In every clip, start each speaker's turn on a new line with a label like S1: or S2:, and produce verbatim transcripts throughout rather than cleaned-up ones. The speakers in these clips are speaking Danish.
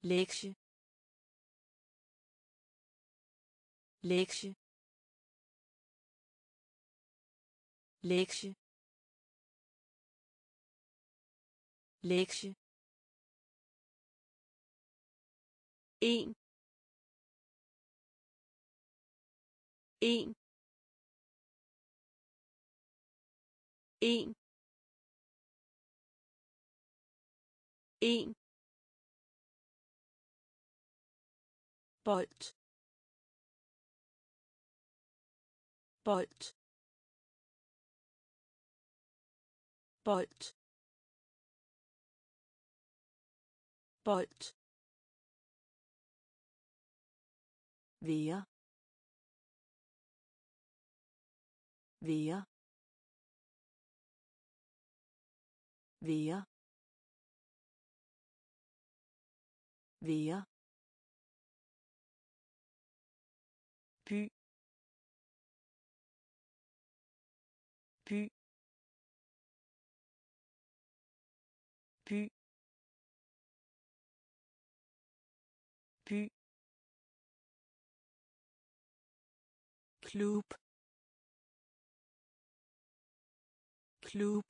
S1: lektie lektie lektie lektie een een een een bold bold bold bold være være være være by by by by klub klub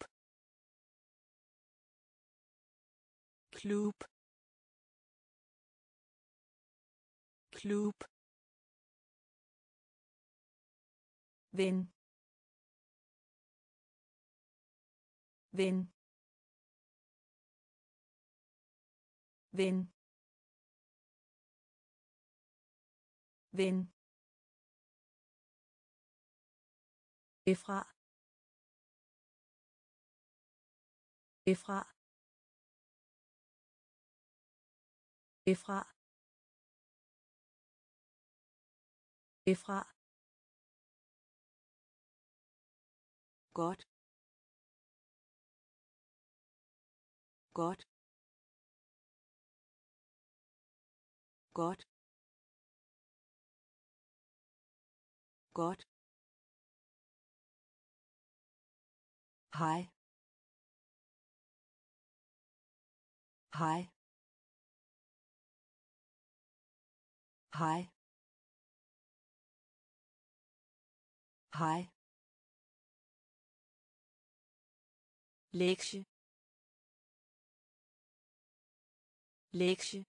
S1: klub klub ven ven ven ven Efra. Efra. Efra. Efra. Godt. Godt. Godt. Godt. Hej. Hej. Hej. Hej. lektie lektie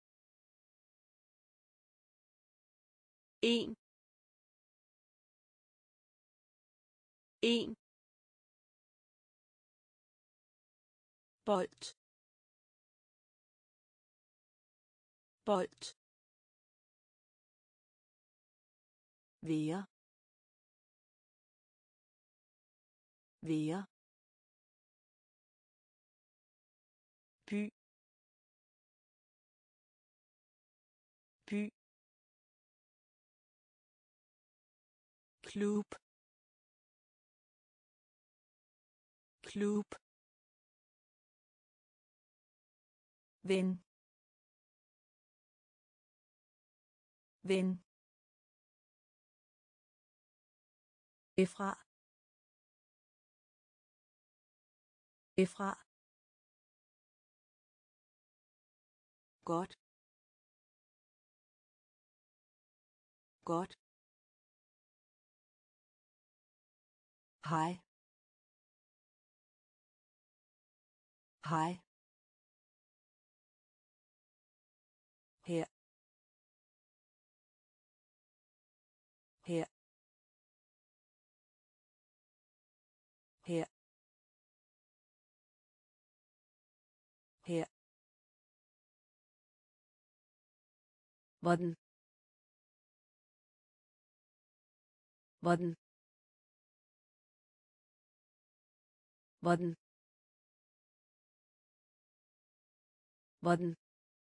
S1: een een bold bold være være by by klub klub ven ven Efra. Efra. Godt. Godt. Hej. Hej. Her. Her. Her. Her. Hvordan. Hvordan. Hvordan. Hvordan.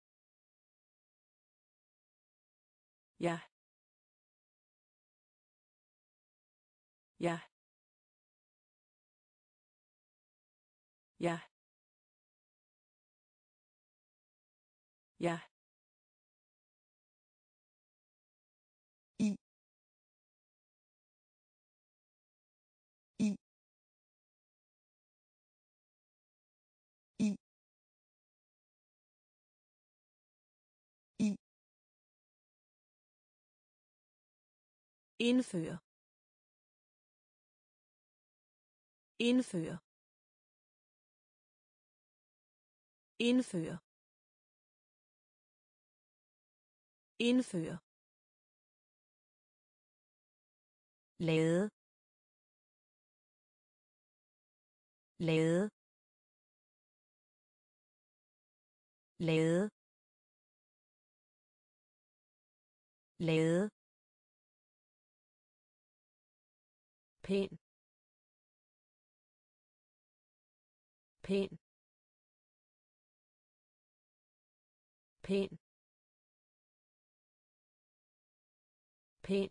S1: Ja. Ja. Ja. Ja. I. I. I. indføre indføre indføre indføre lade lade lade lade pæn pæn pæn pæn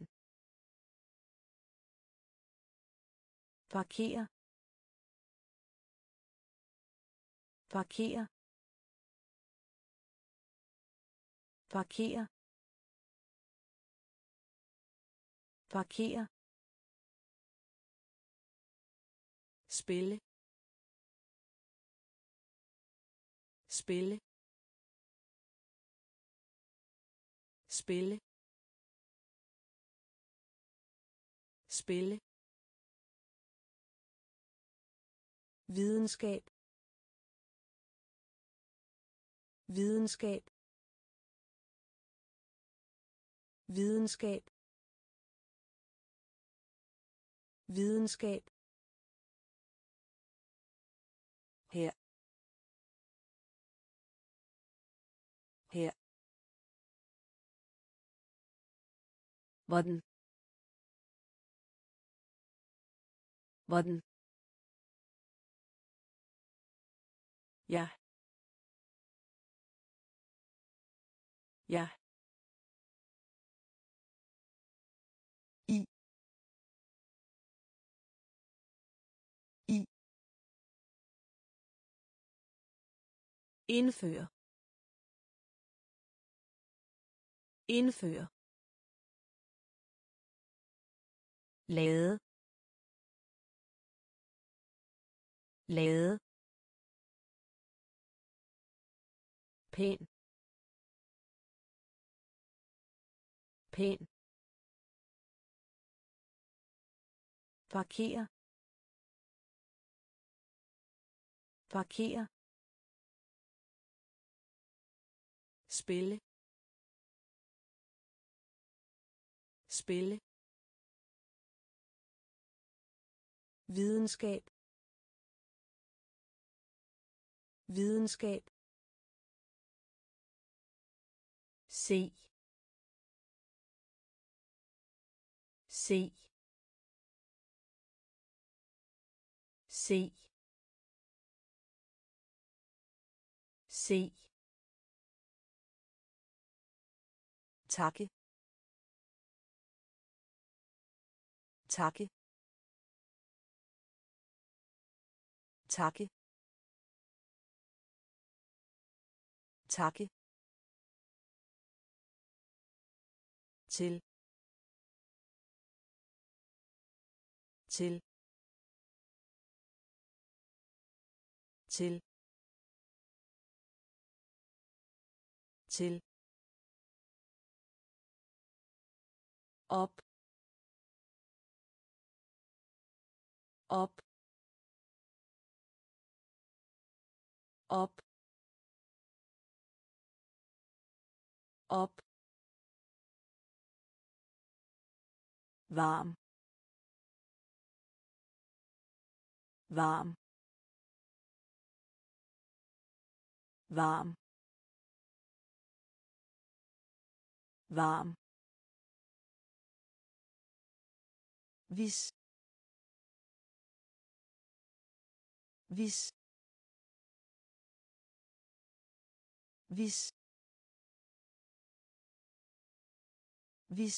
S1: parkere parkere parkere parkere spille spille spille spille videnskab videnskab videnskab videnskab her her hvordan hvordan ja ja i i indføre indføre lade lade pæn pæn parkere parkere spille spille videnskab videnskab se se se se takke takke takke takke til til til til op op op op varm varm varm varm hvis hvis hvis hvis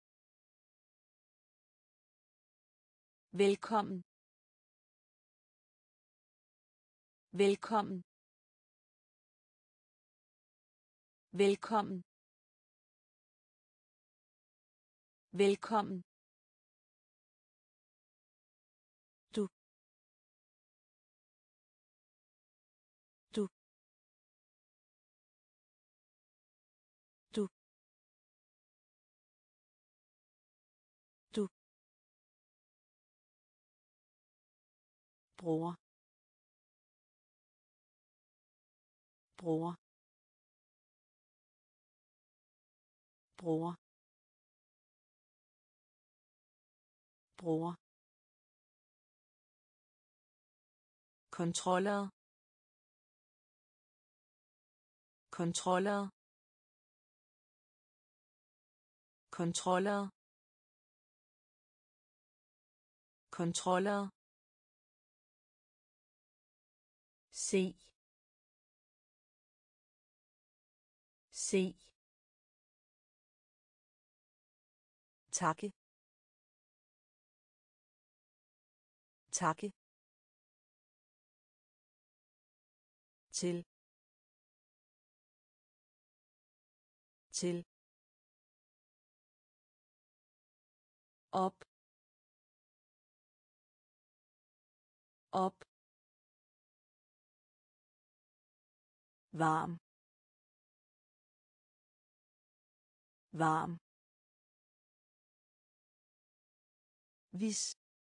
S1: velkommen velkommen velkommen velkommen du du du bror bror bror bror kontroller kontroller kontroller kontroller se se takke takke til til op op varm varm vis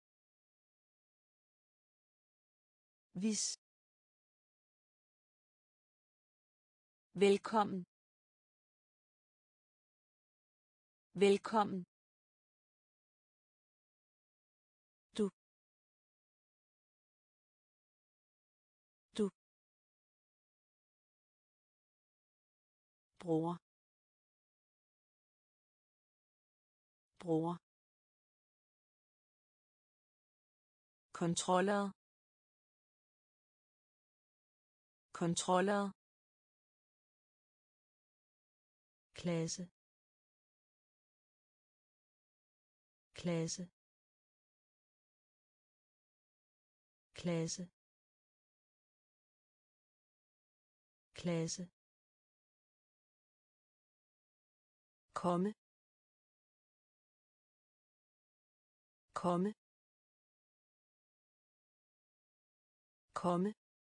S1: vis velkommen velkommen du du bror bror kontroller kontroller klasse klasse klasse klasse komme komme komme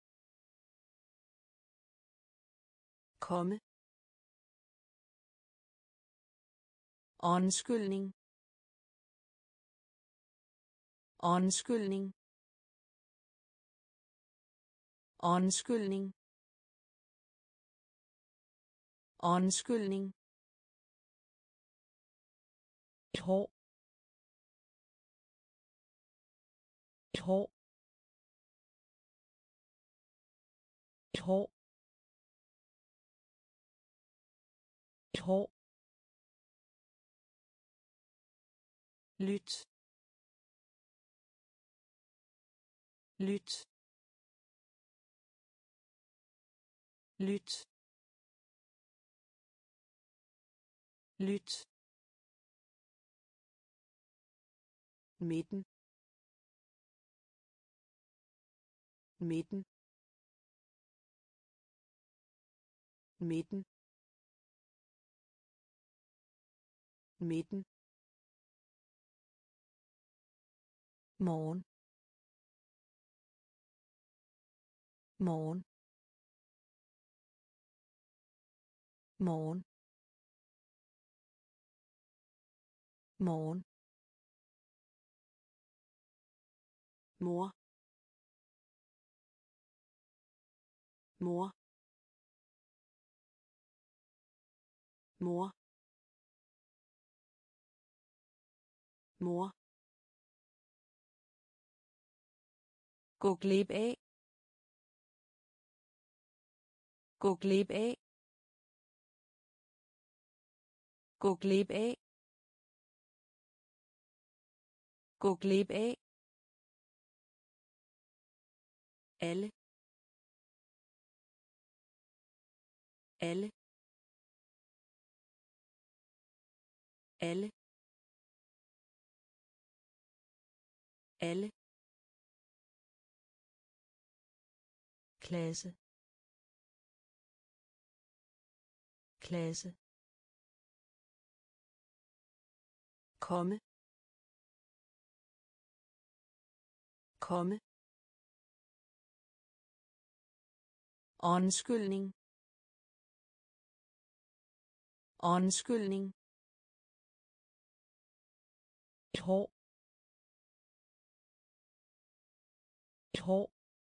S1: komme undskyldning undskyldning undskyldning undskyldning et hår et hår et hår et hår lyt lyt lyt lyt midten midten midten midten morgen morgen morgen morgen mor mor mor mor gå glip af gå glip af gå glip af gå glip af alle alle alle alle klasse klasse komme komme undskyldning undskyldning et hår Et hår.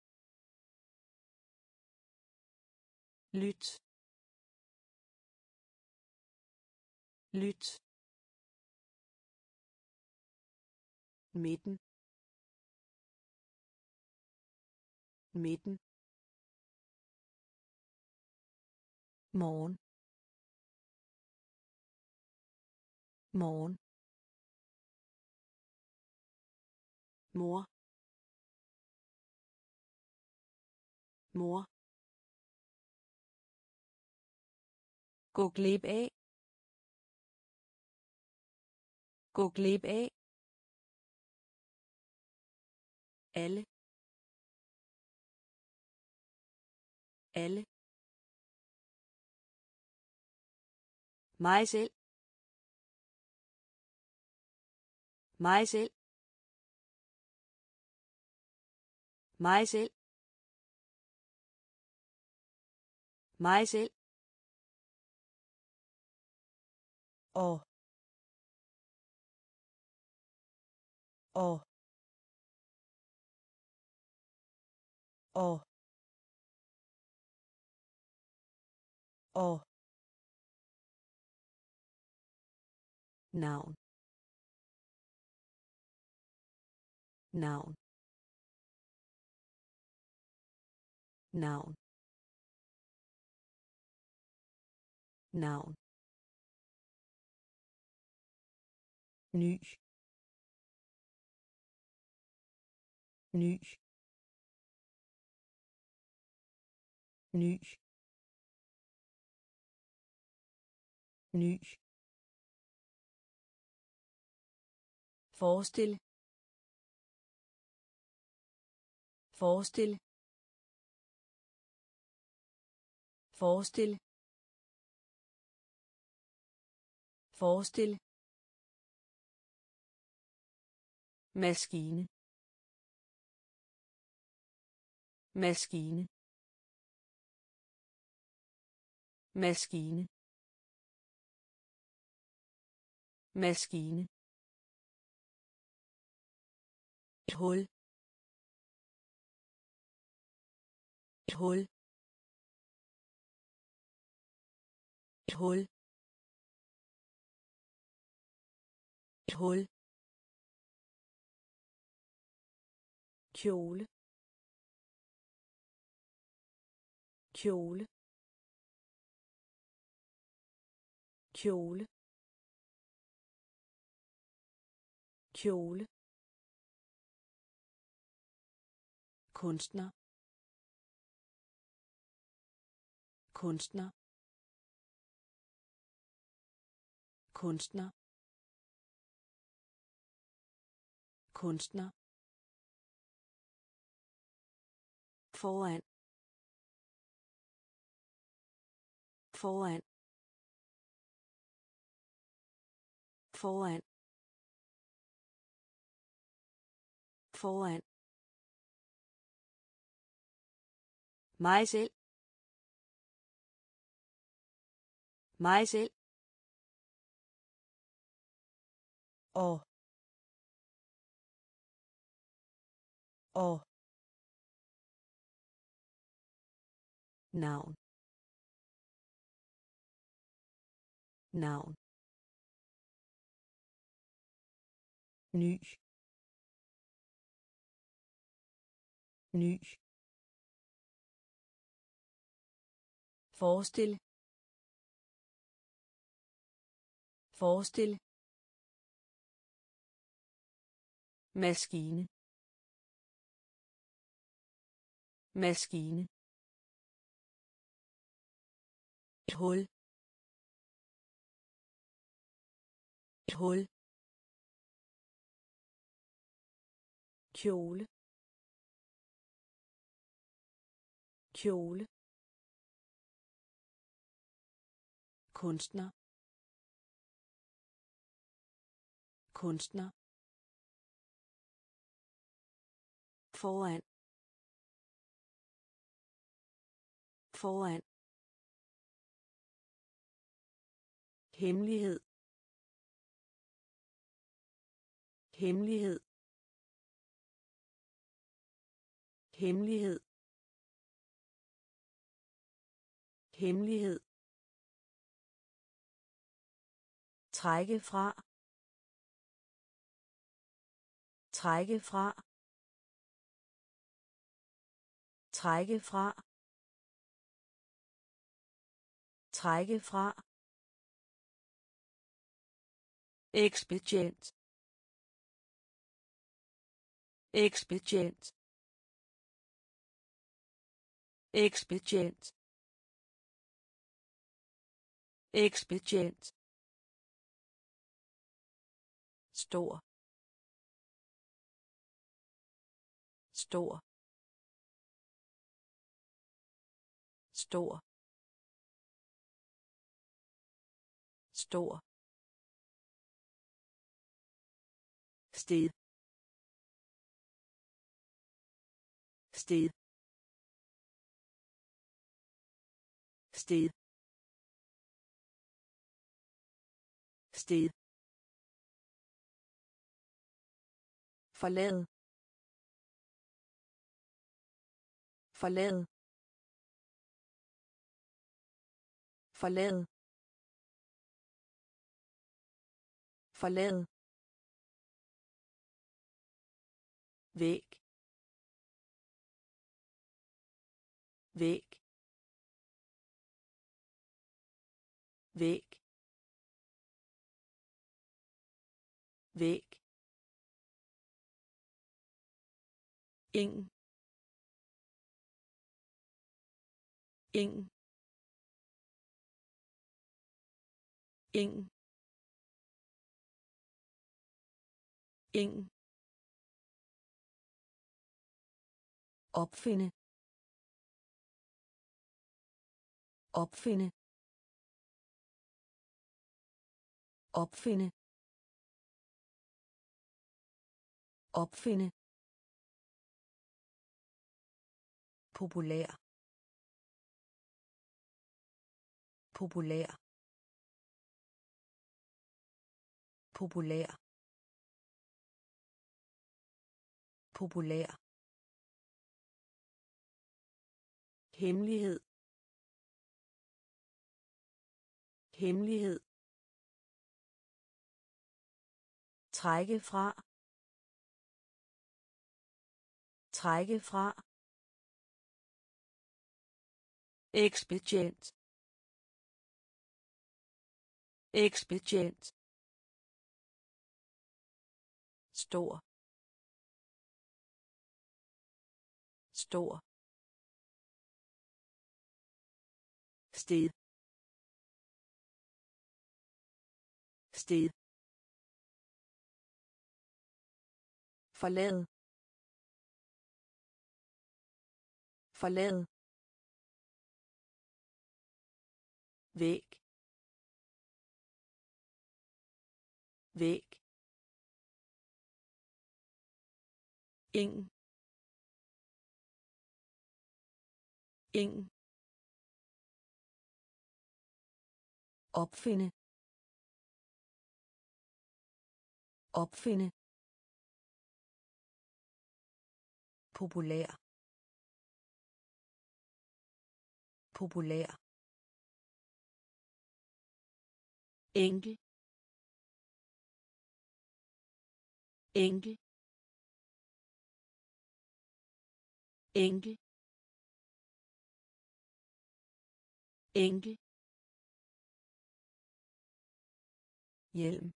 S1: Lyt. Lyt. Midten. Midten. Morgen. Morgen. Mor. Mor. Gå glip af. Gå glip af. Alle. Alle. Mig selv. Mig selv. Mig selv. Mig selv. Og. Og. Og. Og. Navn. Navn. Navn. Navn. Ny. Ny. Ny. Ny. Forestil. Forestil. Forestil. Forestil. Maskine. Maskine. Maskine. Maskine. Et hul. Et hul. Et hul. Et hul. Kjole. Kjole. Kjole. Kjole. Kunstner. Kunstner. Kunstner. Kunstner. Foran. Foran. Foran. Foran. Mig selv. Mig selv. Og. Og. Navn. Navn. Ny. Ny. Forestil. Forestil. Maskine. Maskine. Et hul. Et hul. Kjole. Kjole. Kunstner. Kunstner. Foran. Foran. Hemmelighed. Hemmelighed. hemmelighed, hemmelighed, trække fra, trække fra, trække fra, trække fra, ekspedient, ekspedient, ekspedient, ekspedient, stor, stor, stor, stor, sted, sted, sted, sted, forlade, forlade, forlade, forlade, væg, væg, væg, væg, ingen, ingen, ingen, ingen, opfinde, opfinde, opfinde, opfinde, populær, populær, populær, populær, hemmelighed, hemmelighed, trække fra, trække fra, ekspedient, ekspedient, stor, stor, sted, sted, forlade, forlade, væg, væg, ingen, ingen, opfinde, opfinde, populær, populær, enkel, enkel, enkel, enkel, hjelm,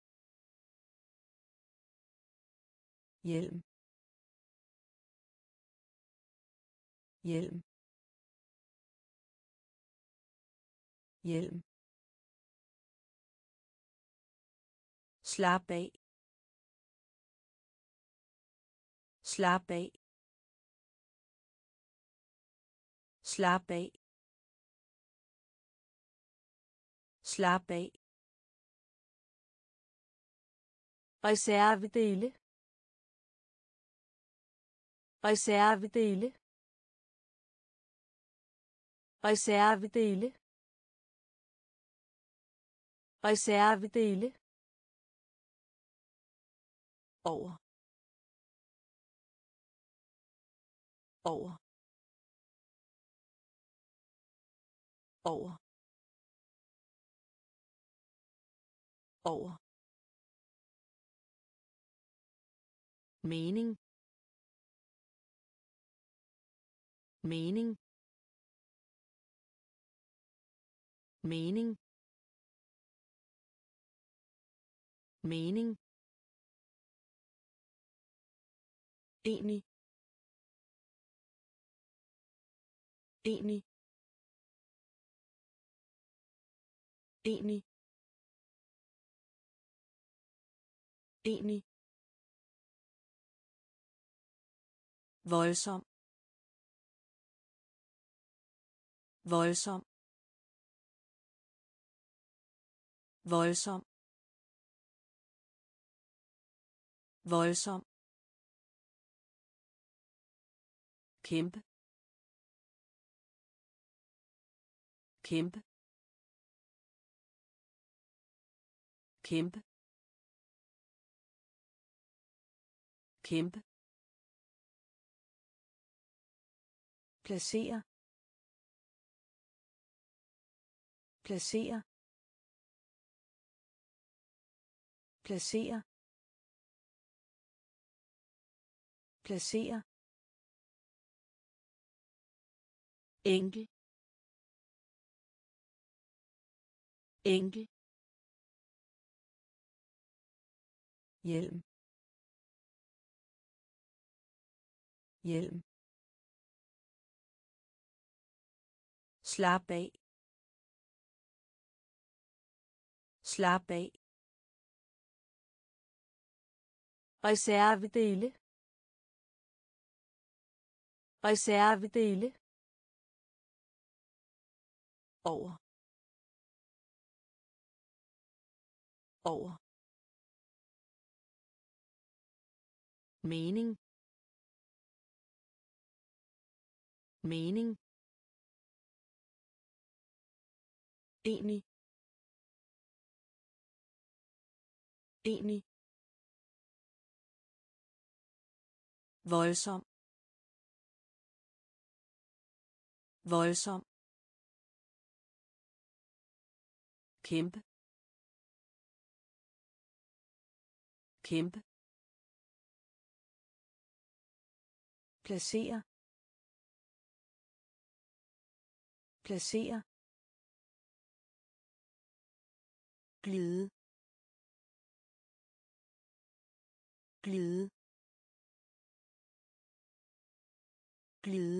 S1: hjelm, hjelm, hjelm, slap af, slap af, slap af, slap af, reservedele, reservedele, reservedele, reservedele, over, over over over mening mening mening mening enig enig enig enig voldsom voldsom voldsom voldsom kæmpe kæmpe kæmpe kæmpe placere placere placere placere enkel enkel hjelm hjelm slap af slap af reservedele reservedele over over mening mening enig enig voldsom voldsom kæmpe kæmpe placere placere glide glide glide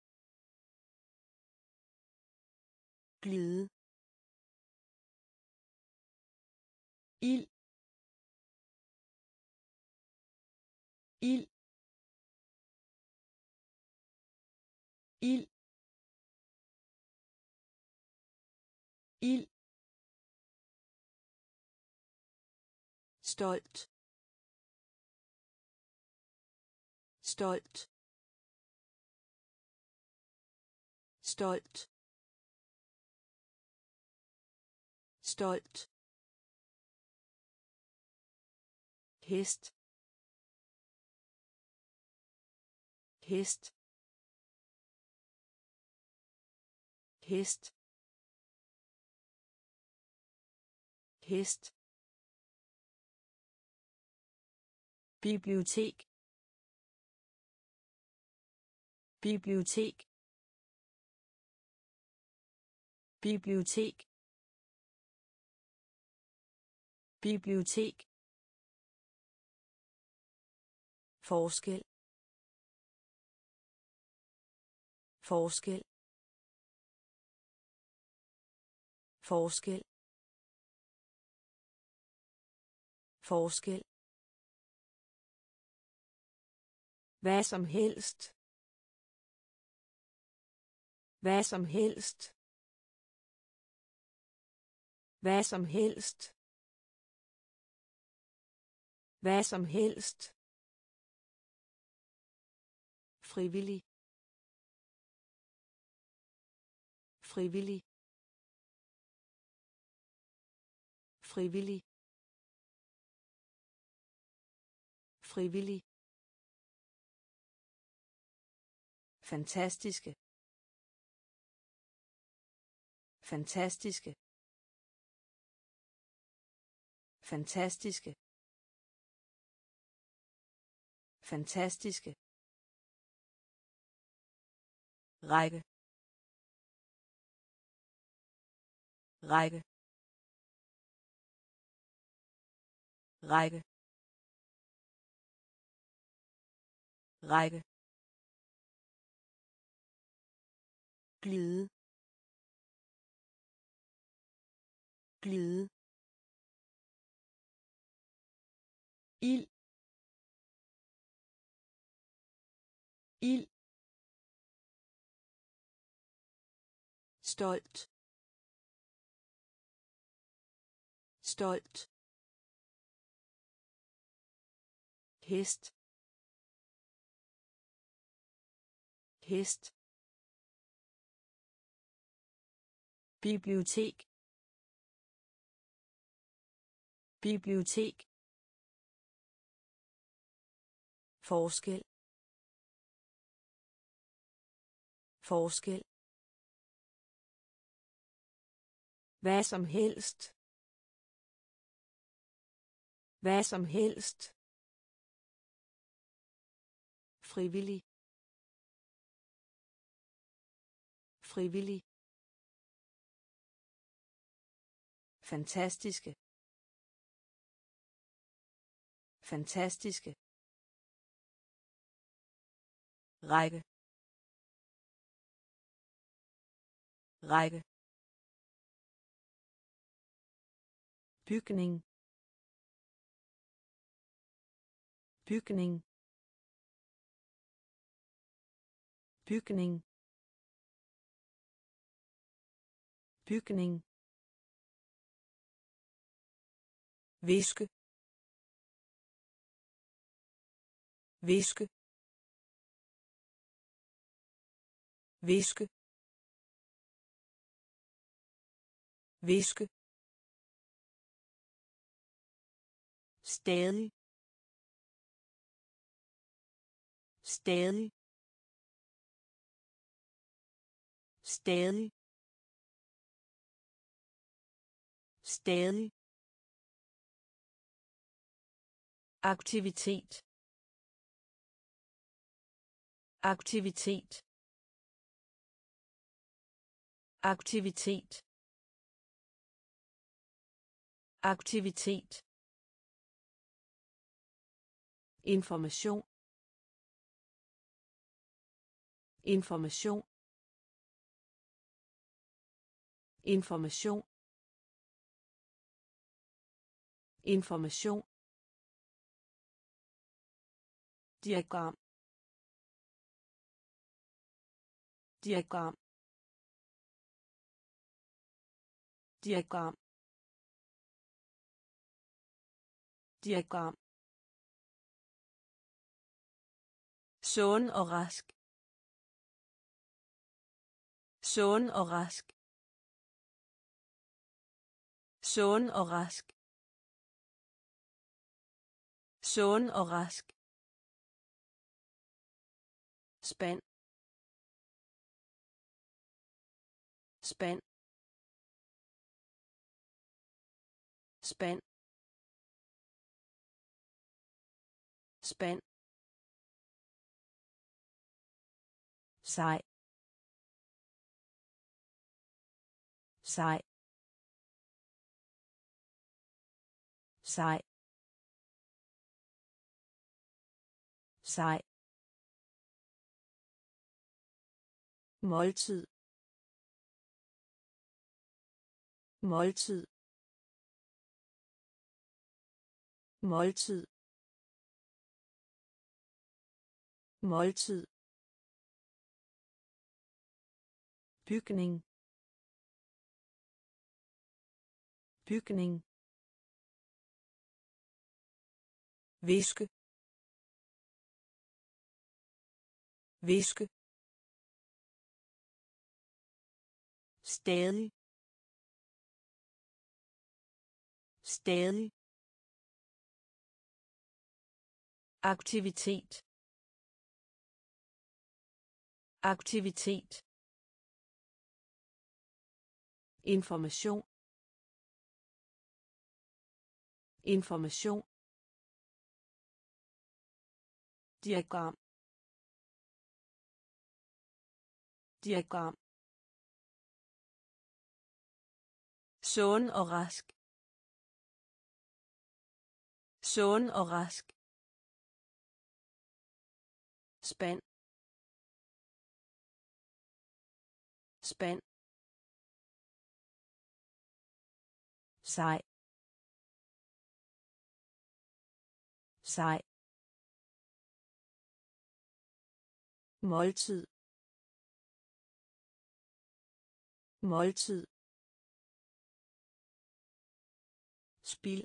S1: glide ild ild ild ild stolt stolt stolt stolt hest hest hest hest bibliotek bibliotek bibliotek bibliotek forskel forskel forskel forskel hvad som helst hvad som helst hvad som helst hvad som helst frivillig frivillig frivillig frivillig fantastiske fantastiske fantastiske fantastiske række række række række glide glide ild ild stolt stolt hest hest bibliotek bibliotek forskel forskel hvad som helst hvad som helst frivillig frivillig fantastiske fantastiske række række bygning bygning bygning bygning viske viske viske viske stadig stadig stadig stadig aktivitet aktivitet aktivitet aktivitet information information information information diagram diagram diagram diagram sund og rask sund og rask sund og rask sund og rask spand spand spand spand sej sej sej sej måltid måltid måltid måltid bygning bygning viske viske stadig stadig aktivitet aktivitet, information, information, diagram, diagram, sund og rask, sund og rask, spand, spand, sej, sej, måltid, måltid, spil,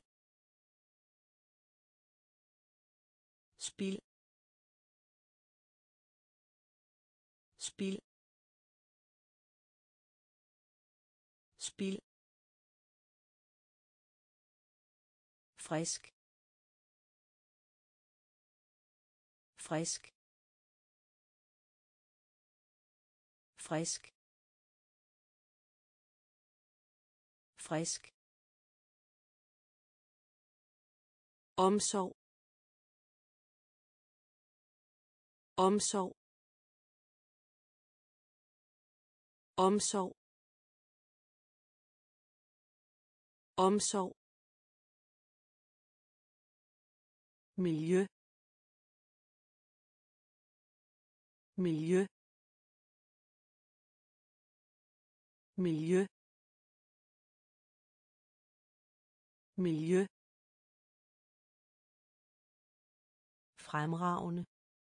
S1: spil, spil, spil, frisk, frisk, frisk, frisk, omsorg, omsorg, omsorg, omsorg, miljø, miljø, miljø, miljø, fremragende,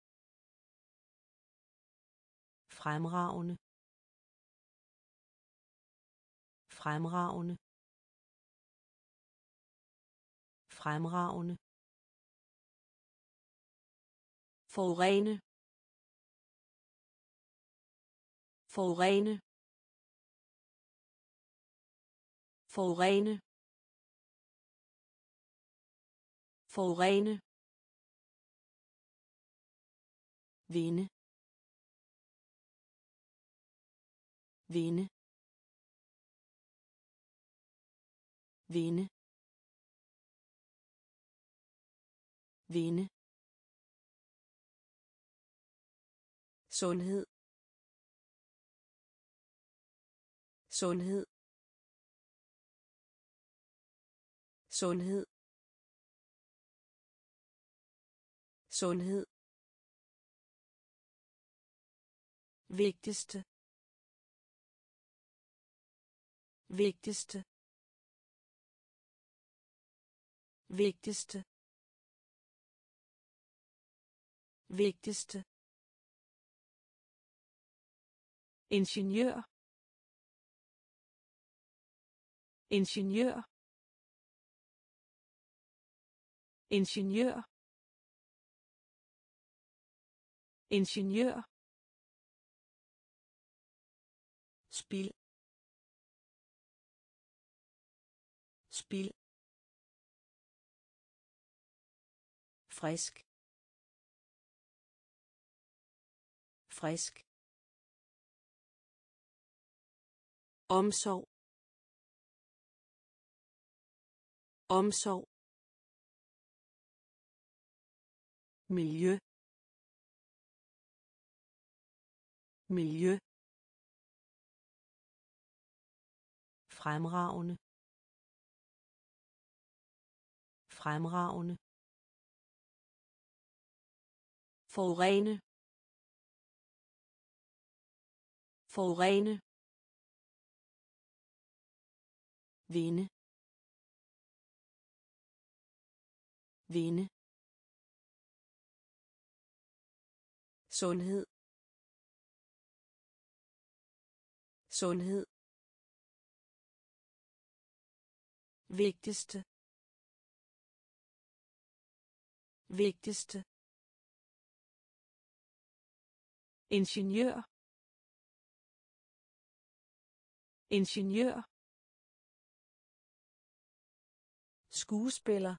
S1: fremragende, fremragende, fremragende, forurene, forurene, forurene, forurene, vinde, vinde, vinde, vinde, sundhed, sundhed, sundhed, sundhed, vigtigste, vigtigste, vigtigste, vigtigste, ingeniør, ingeniør, ingeniør, ingeniør, spil, spil, frisk, frisk, omsorg, omsorg, miljø, miljø, fremragende, fremragende, forurene, forurene, vinde, vinde, sundhed, sundhed, vigtigste, vigtigste, ingeniør, ingeniør, skuespiller,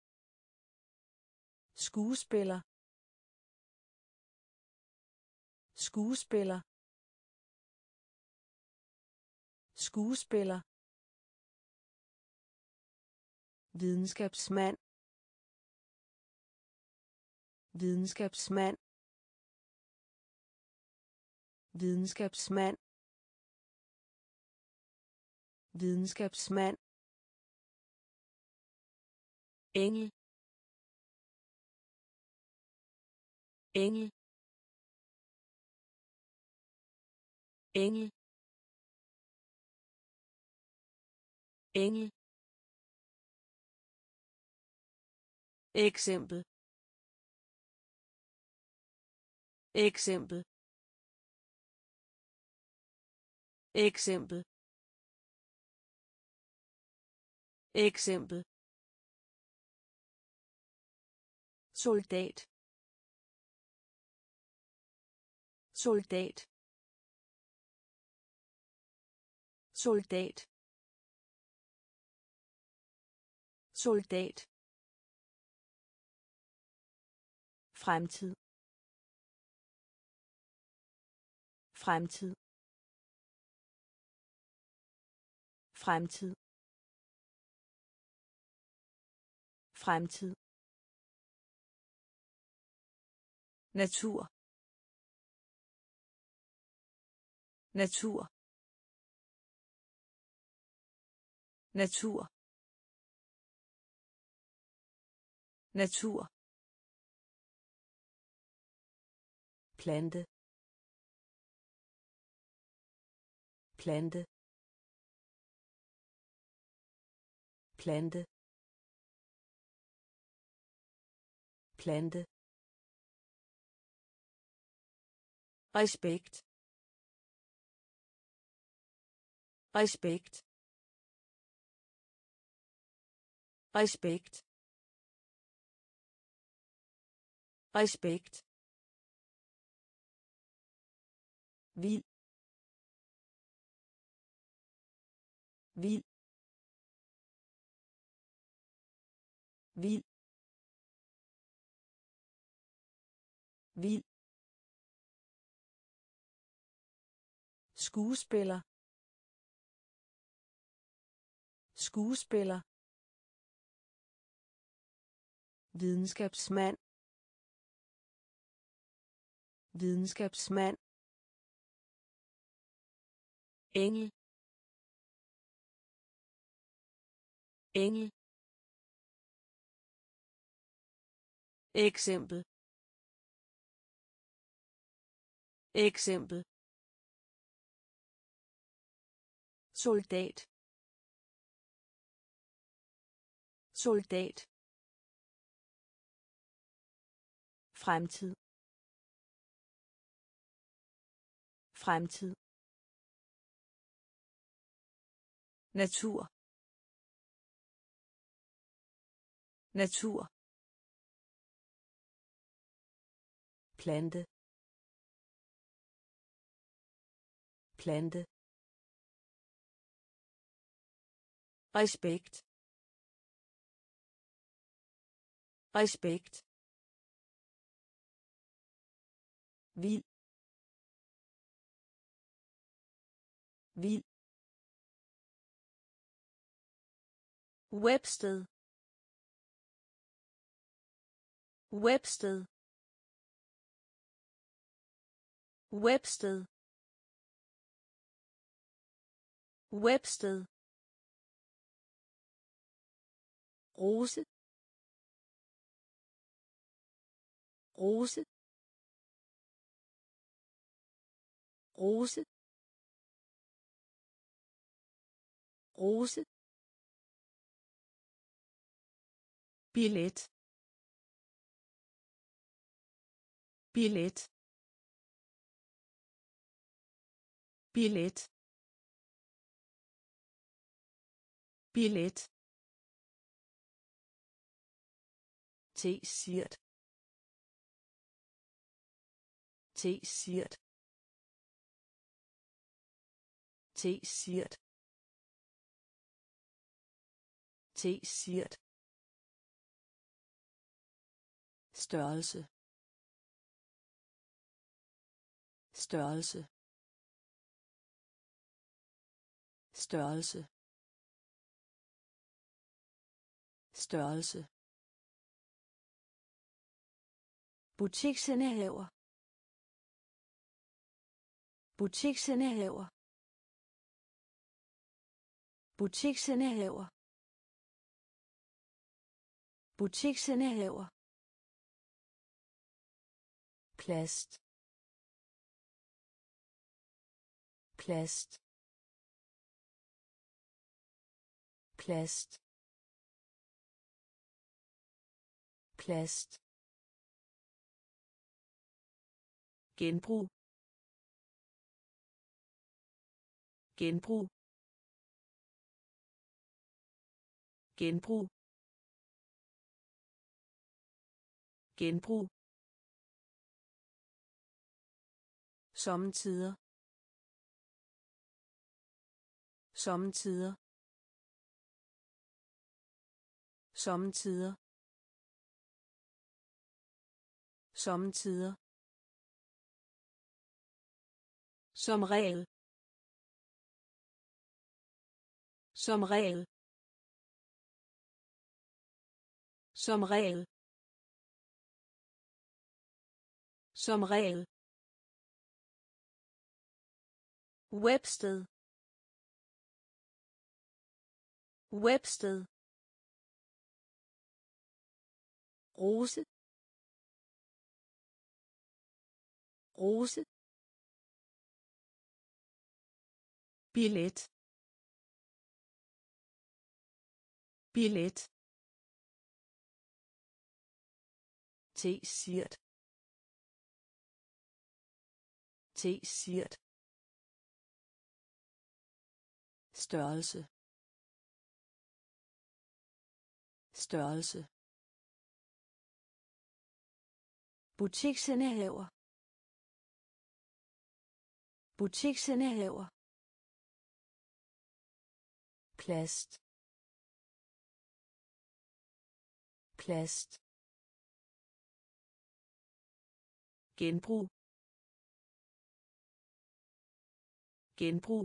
S1: skuespiller, skuespiller, skuespiller, videnskabsmand, videnskabsmand, videnskabsmand, videnskabsmand, engel, engel, engel, engel, eksempel, eksempel, eksempel, eksempel, soldat, soldat, soldat, soldat, fremtid, fremtid, fremtid, fremtid, natur, natur, natur, natur, plante, plante, plante, plante, respekt, respekt, respekt, respekt, vild, vild, vild, vild, skuespiller, skuespiller, videnskabsmand, videnskabsmand, engel, engel, eksempel, eksempel, soldat, soldat, fremtid, fremtid, natur, natur, plante, plante, respekt, respekt, vild, vild, Websted, Websted, Websted, Websted, rose, rose, rose, rose, billet, billet, billet, billet, T-shirt, T-shirt, T-shirt, T-shirt, størrelse, størrelse størrelse størrelse butiksindehaver butiksindehaver butiksindehaver butiksindehaver plast plast plast plast genbrug genbrug genbrug genbrug sommetider sommetider sommetider sommetider som regel som regel som regel som regel Websted Websted rose rose billet billet T-shirt T-shirt størrelse størrelse butiksindehaver butiksindehaver plast plast genbrug genbrug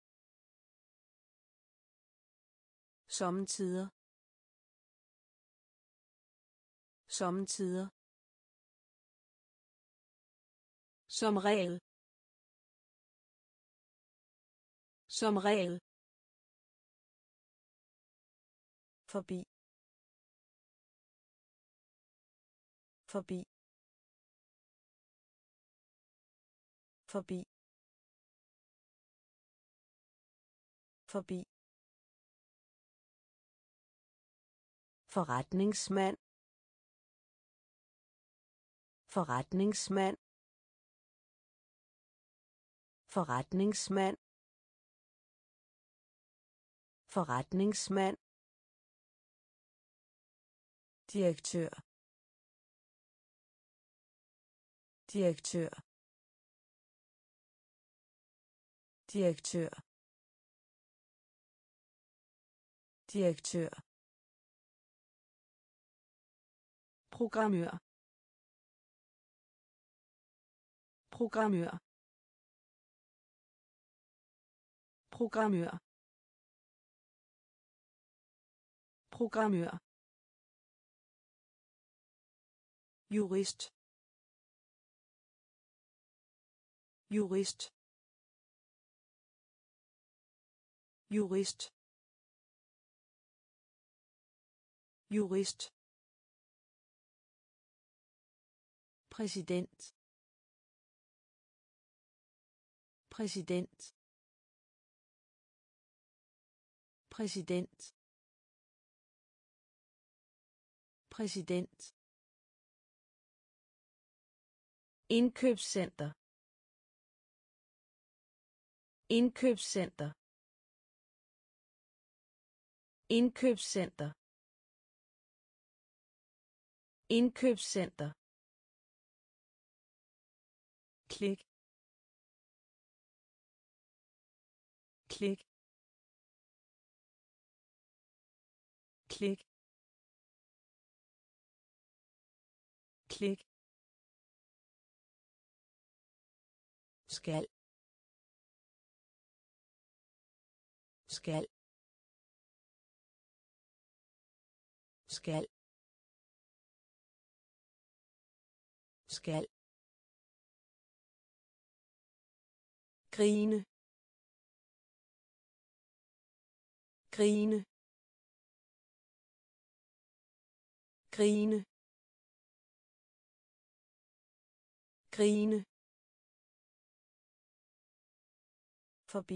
S1: sommetider sommetider som regel som regel forbi forbi forbi forbi forretningsmand forretningsmand forretningsmand forretningsmand direktør direktør direktør direktør programmør programmør programmør programmør jurist jurist jurist jurist præsident præsident præsident præsident indkøbscenter indkøbscenter indkøbscenter indkøbscenter klik klik klik klik skal skal skal skal grine grine grine grine forbi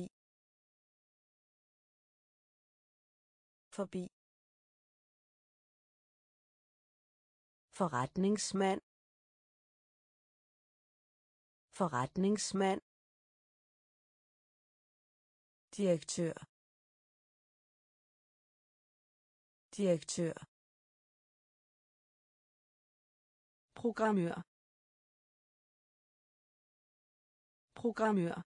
S1: forbi forretningsmand forretningsmand direktør direktør programmør programmør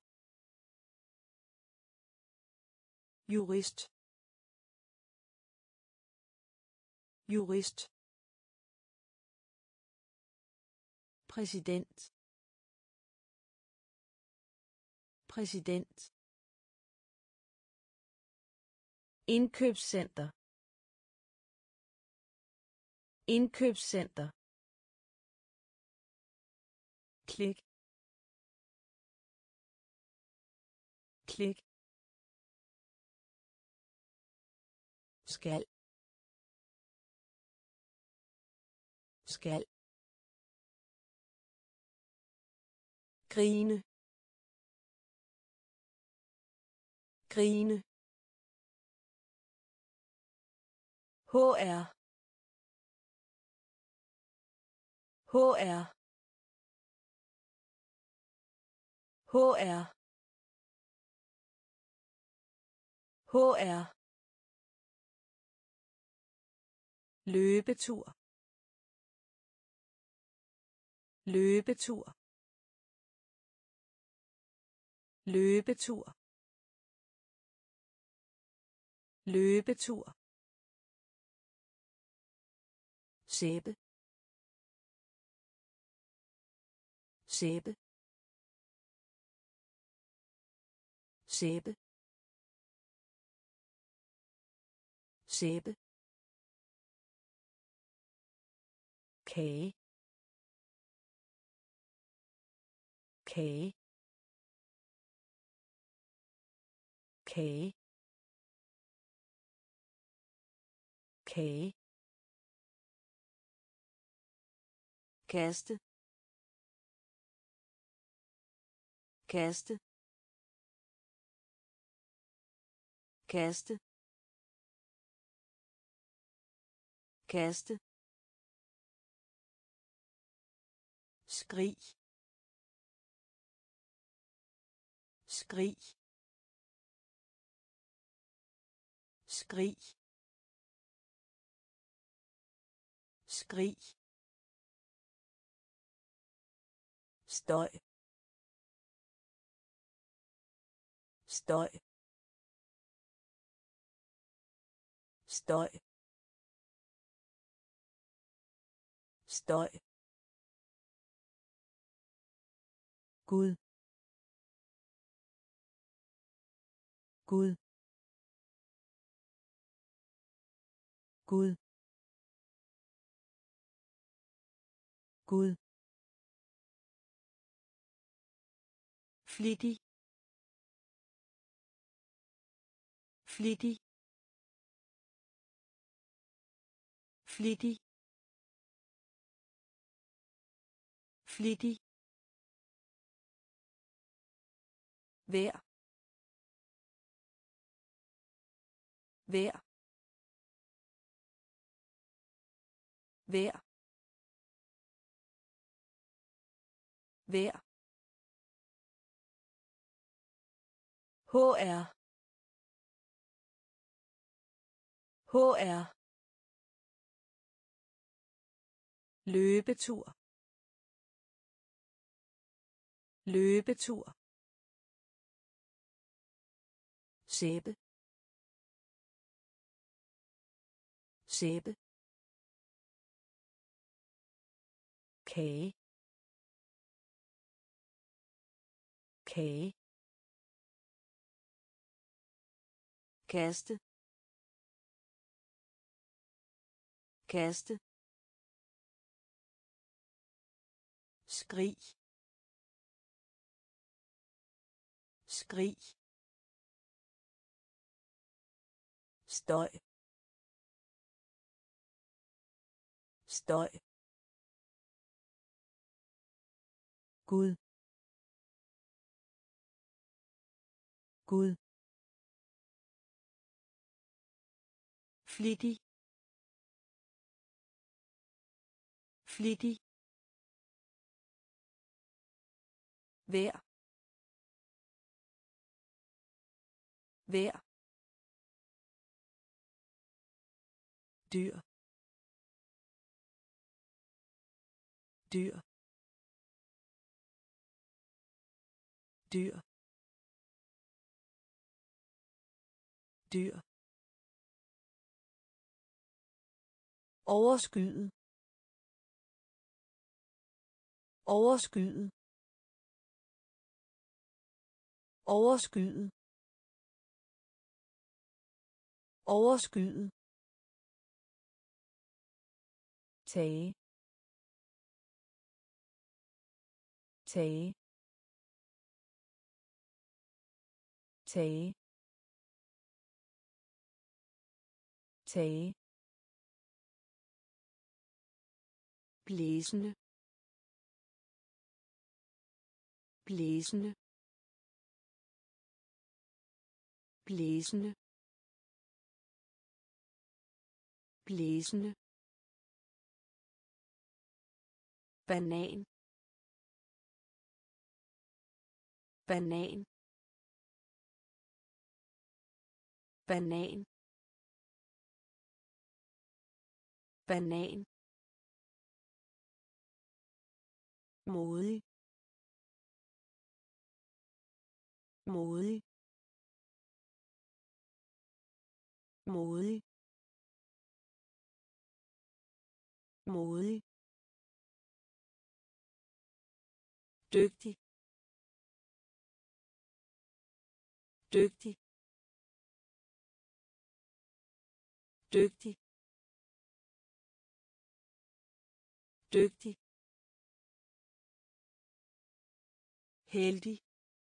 S1: jurist jurist præsident præsident indkøbscenter indkøbscenter klik klik skal skal grine grine H R H R H R H R løbetur løbetur løbetur løbetur sæbe sæbe sæbe sæbe kage kage kage kage kaste kaste kaste kaste skrig skrig skrig skrig støj støj støj støj Gud Gud Gud Gud flittig flittig flittig flittig vær vær vær vær H R H R løbetur løbetur sæbe sæbe kage kage, kaste, kaste, skrig, skrig, støj, støj, Gud, Gud, flittig, flittig, vær, vær, dyr, dyr, dyr, dyr, overskyet, overskyet, overskyet, overskyet, tage, tage, tage, tage, blæsende, blæsende, blæsende, blæsende, banan, banan, banan, banan, modig, modig, modig, modig, dygtig, dygtig, dygtig, dygtig, heldig,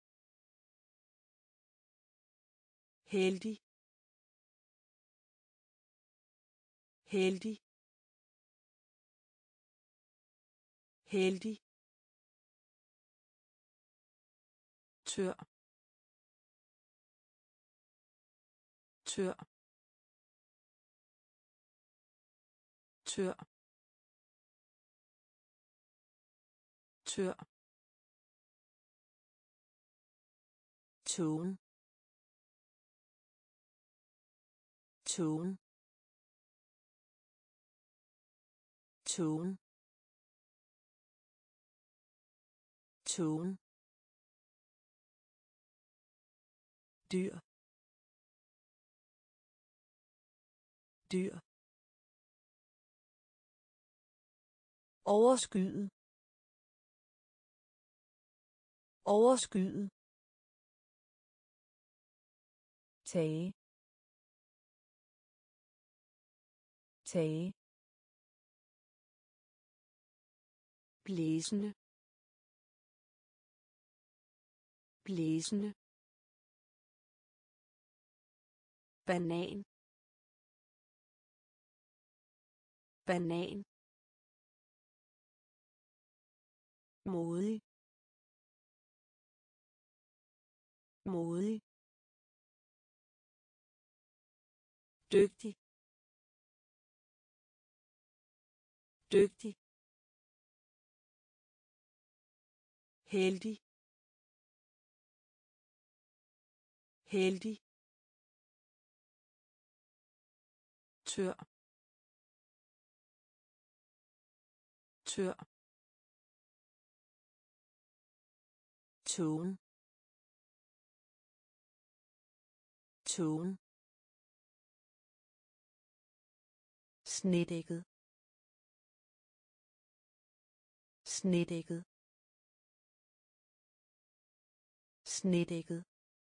S1: heldig, heldig, heldig, tør, tør, tør, tør, tone, tone, tone, tone, dyr, dyr, overskyet, overskyet, tage, tage, blæsende, blæsende, banan, banan, modig, modig, dygtig, dygtig, heldig, heldig, tør, tør, tone, tone, snedækket, snedækket, snedækket,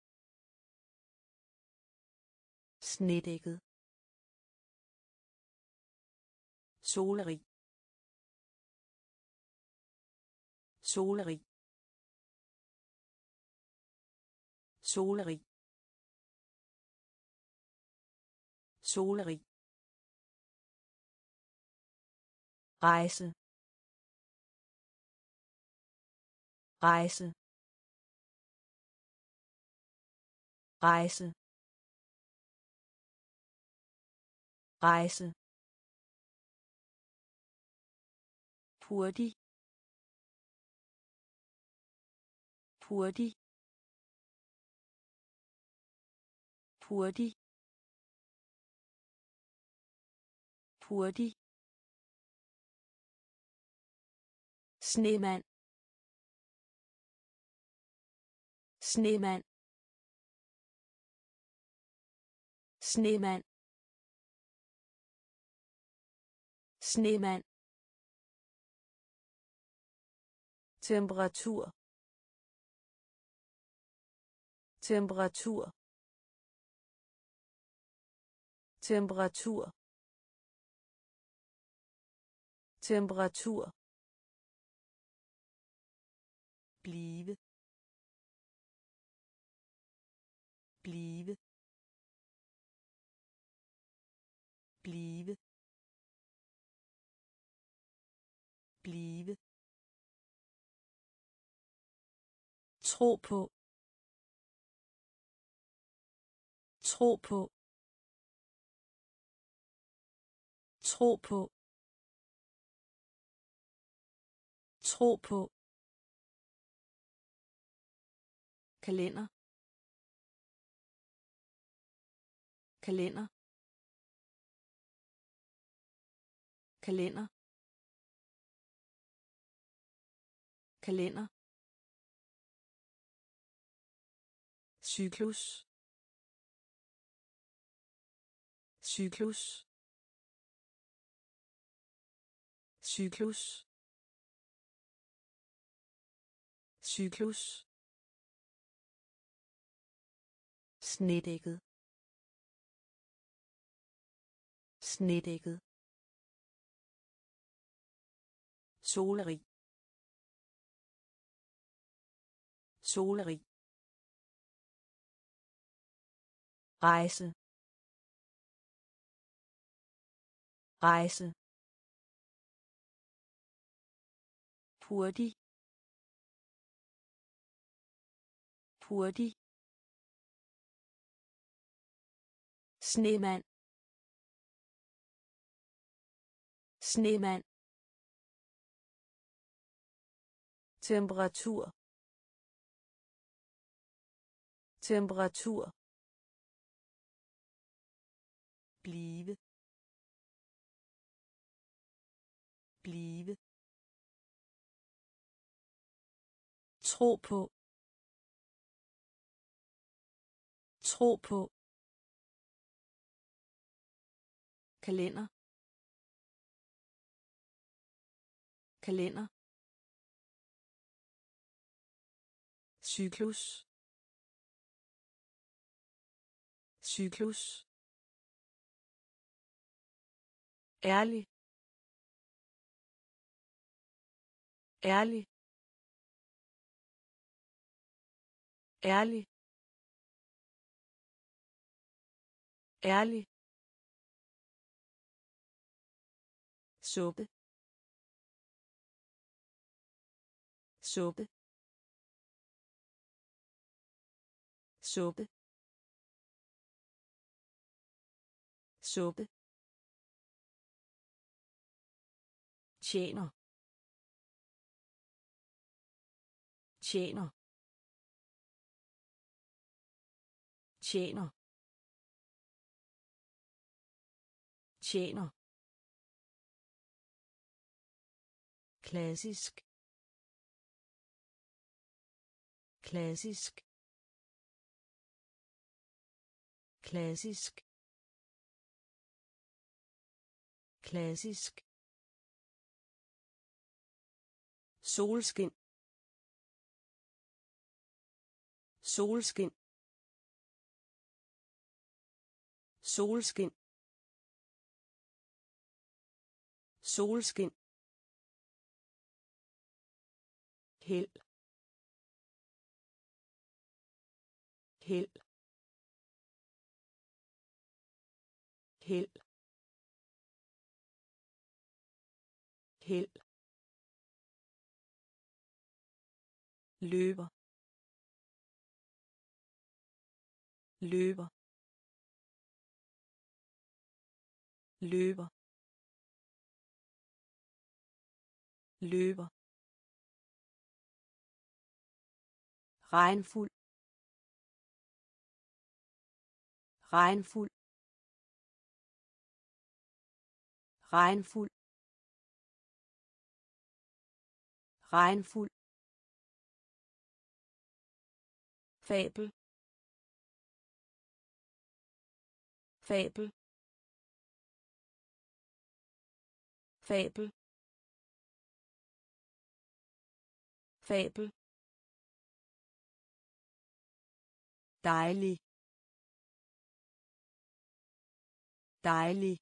S1: snedækket, solerig, solerig, solerig, solerig, rejse, rejse, rejse, rejse, hurtig, hurtig, hurtig, hurtig, snemand, snemand, snemand, snemand, temperatur, temperatur, temperatur, temperatur, blive, blive, blive, blive, tro på, tro på, tro på, tro på, kalender, kalender, kalender, kalender, cyklus, cyklus, cyklus, cyklus, snedækket, snedækket, solerig, solerig, rejse, rejse, hurtig, hurtig, snemand, snemand, temperatur, temperatur, blive, blive, tro på, tro på, kalender, kalender, cyklus, cyklus, ærlig, ærlig, ærlig, ærlig, suppe, suppe, suppe, suppe, tjener, tjener, tjener, tjener, klassisk, klassisk, klassisk, klassisk, solskin, solskin, solskin, solskin, held, held, held, held, løber, løber, løber, løber, regnfuld, regnfuld, regnfuld, regnfuld, fabel, fabel, fabel, fabel, dejlig, dejlig,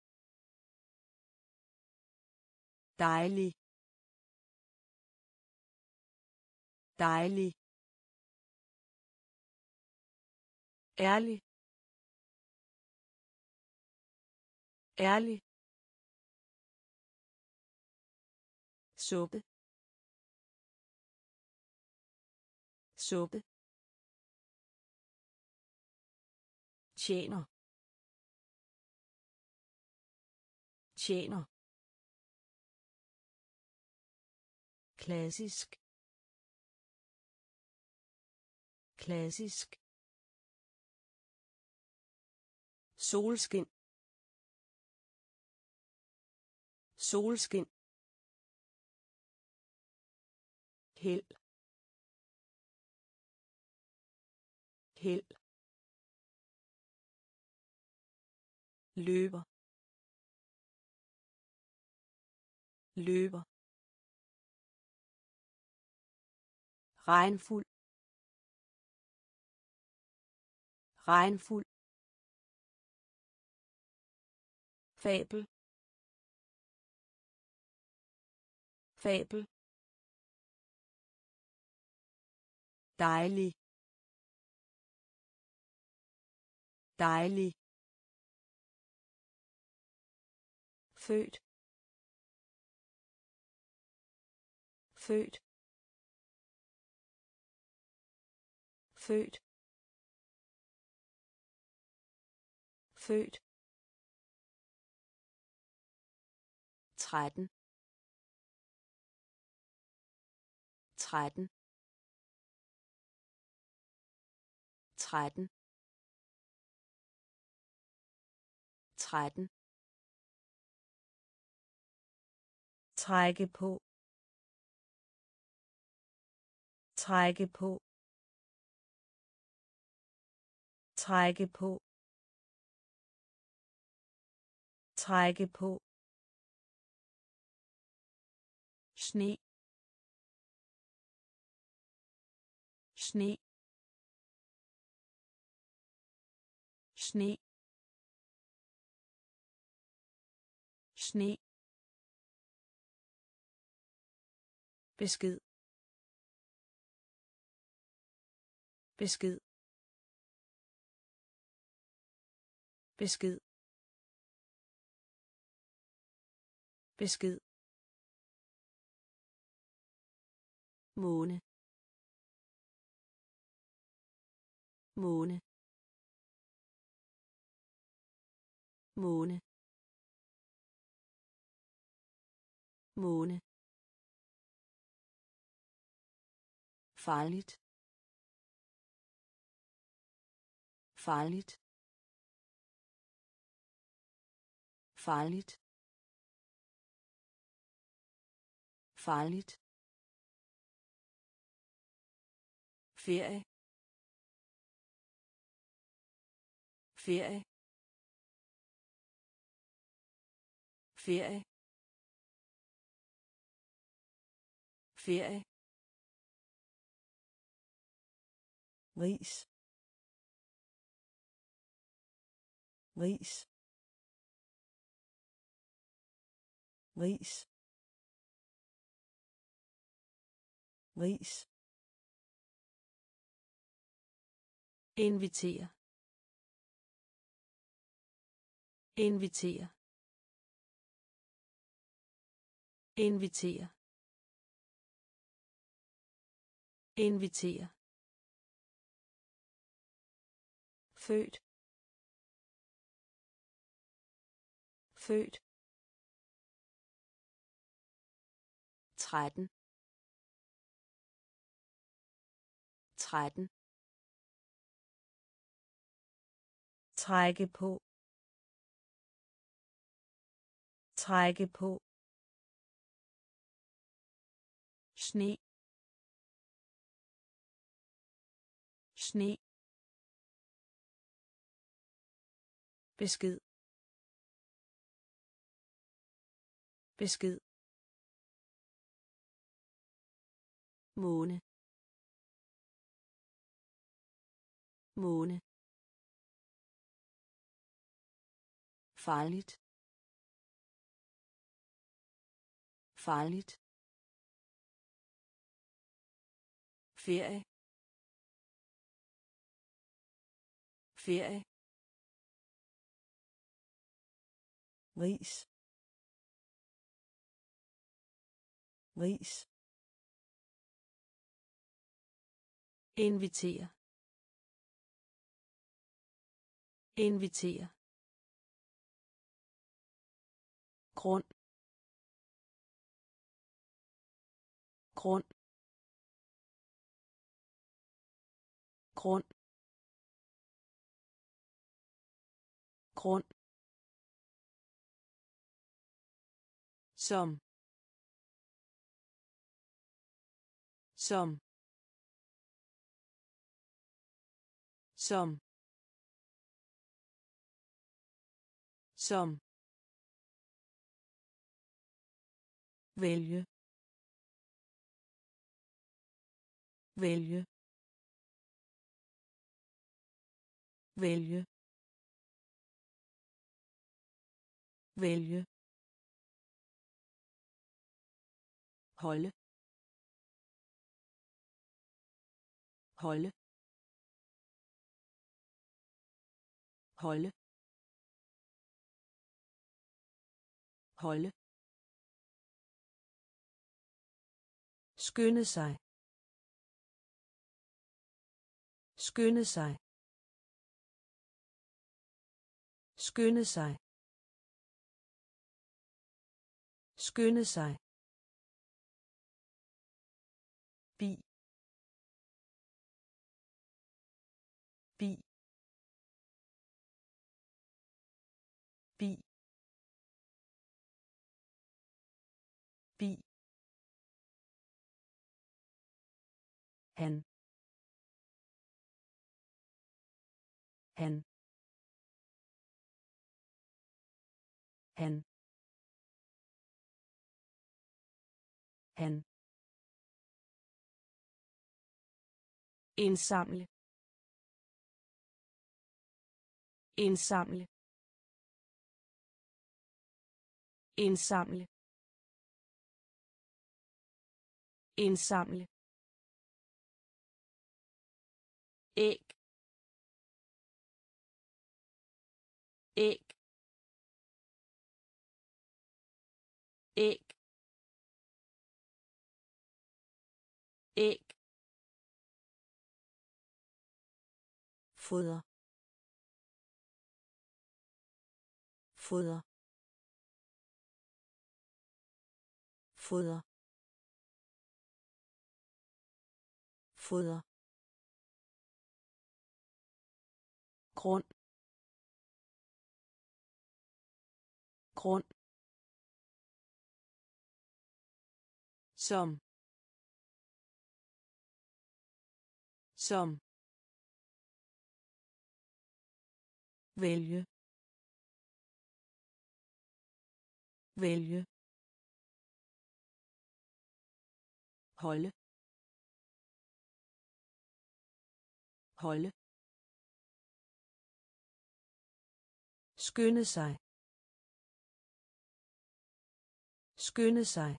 S1: dejlig, dejlig, ærlig, ærlig, suppe, suppe, tjener, tjener, klassisk, klassisk, solskin, solskin, held, held, løber, løber, regnfuld, regnfuld, fabel, fabel, dejlig, dejlig, født, født, født, født, tretten, tretten, tretten, tretten, trække på, trække på, trække på, trække på, sne, sne, sne, sne, besked, besked, besked, besked, måne, måne, måne, måne, farligt, farligt, farligt, farligt, ferie, ferie, ferie, ferie, ris ris ris ris invitere invitere invitere invitere født født tretten tretten trække på trække på sne sne besked besked måne måne farligt farligt ferie ferie ris ris invitere invitere grund grund grund grund som som som som vælge vælge vælge vælge holde holde holde holde skynde sig skynde sig skynde sig skynde sig bi bi bi bi han han han han indsamle indsamle indsamle indsamle æg æg æg æg foder foder foder foder grund grund som som vælge vælge holde holde, skynde sig, skynde sig,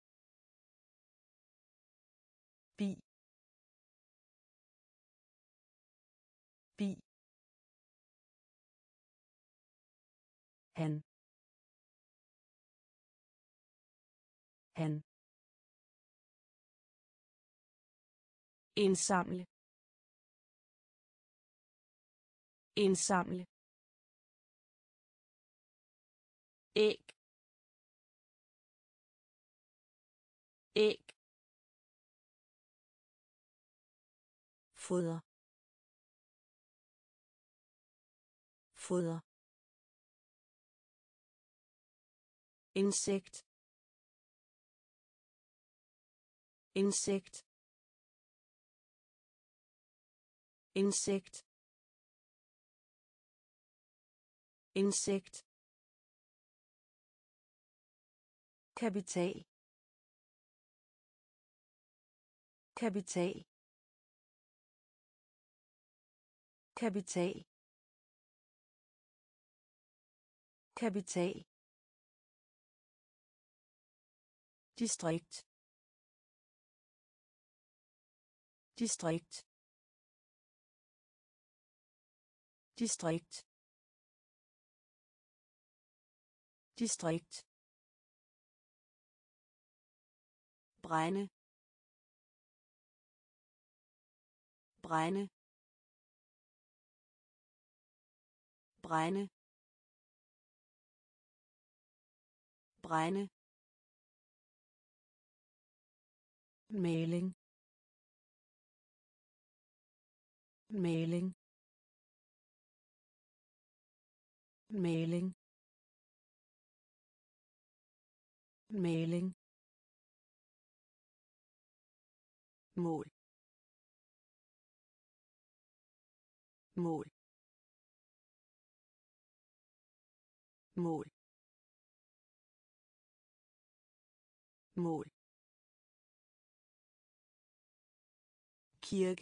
S1: bi, bi, han, han, indsamle, indsamle, æg, æg, foder, foder, insekt, insekt, insekt, insekt, kapital, kapital, kapital, kapital, distrikt, distrikt, distrikt, distrikt, brænde, brænde, brænde, brænde, maling, maling, maling, maling, mål, mål, mål, mål, kirke,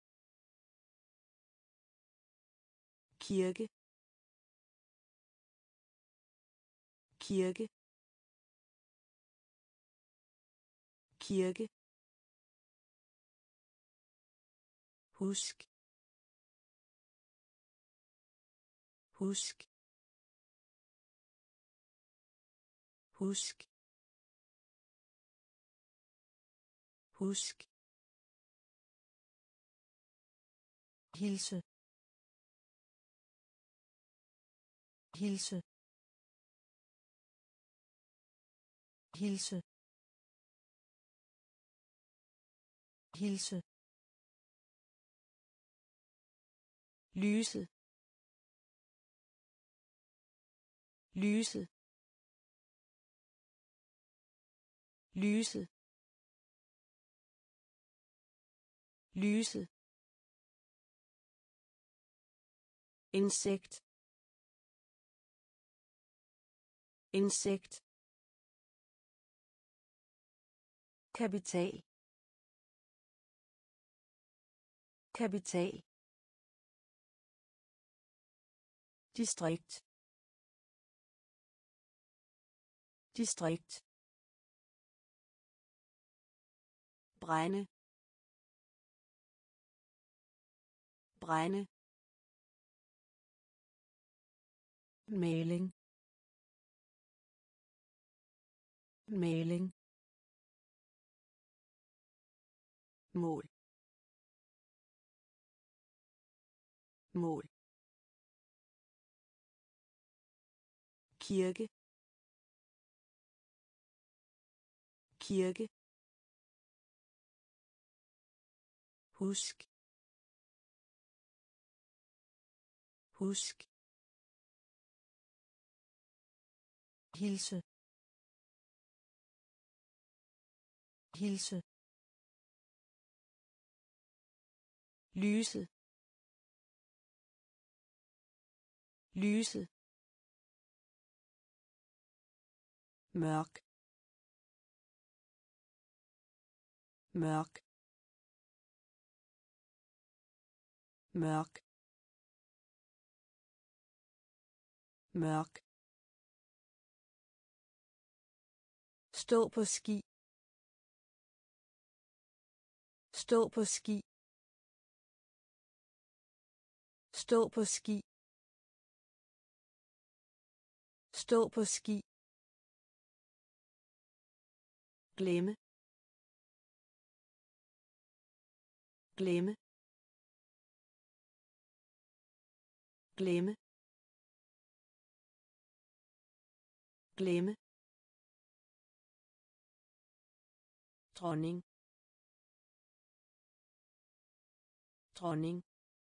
S1: kirke, kirke, kirke, husk, husk, husk, husk, hilse, hilse, hilse, hilse, lyse, lyse, lyse, lyse, insekt, insekt, kapital, kapital, distrikt, distrikt, brænde, brænde, maling, maling, mål, mål, kirke, kirke, husk, husk, hilse, hilse, lyse, lyse, mørk, mørk, mørk mørk stå på ski stå på ski stå på ski stå på ski glemme glemme glemme glemme dronning dronning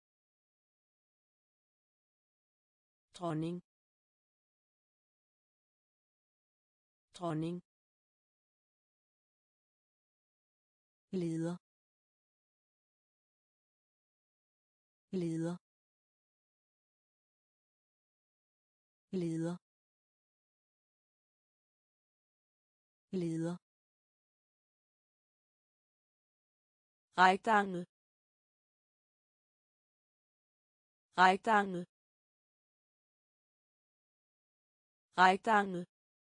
S1: dronning dronning leder leder leder leder rektangle rektangle rektangle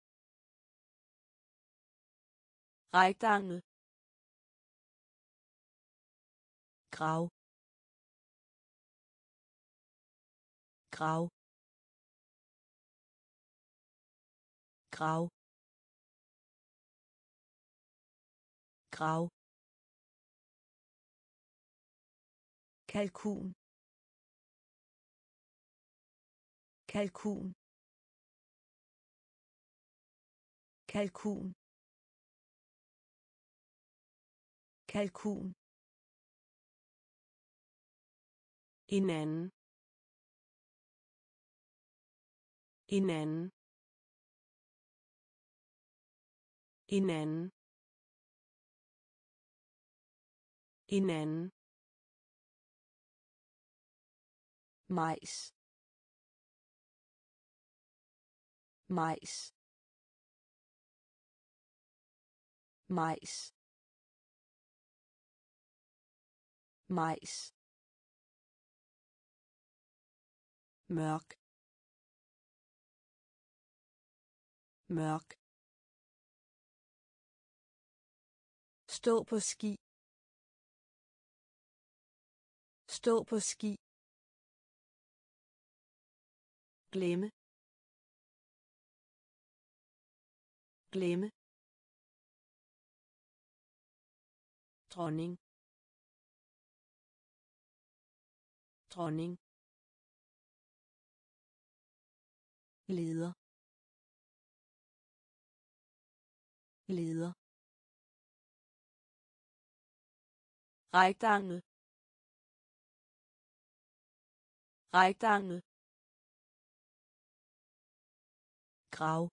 S1: rektangle grav grav grav grav kalkun kalkun kalkun kalkun hinanden hinanden hinanden hinanden majs majs majs majs mørk mørk stå på ski stå på ski glemme glemme dronning dronning leder leder rektangle rektangle grav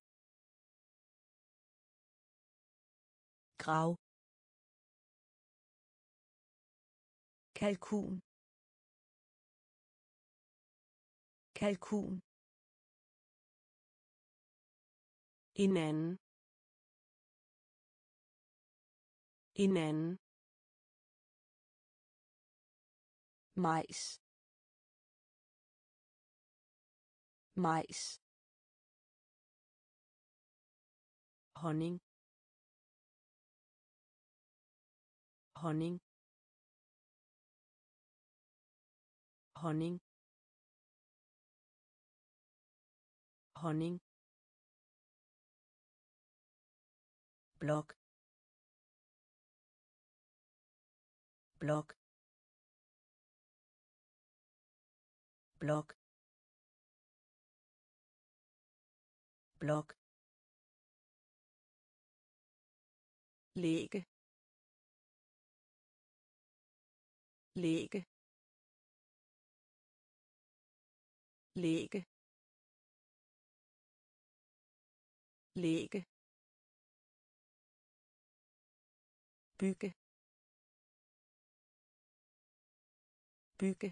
S1: grav kalkun kalkun hinanden hinanden majs majs honning honning honning honning blok blok blok blok lægge lægge lægge lægge bygge bygge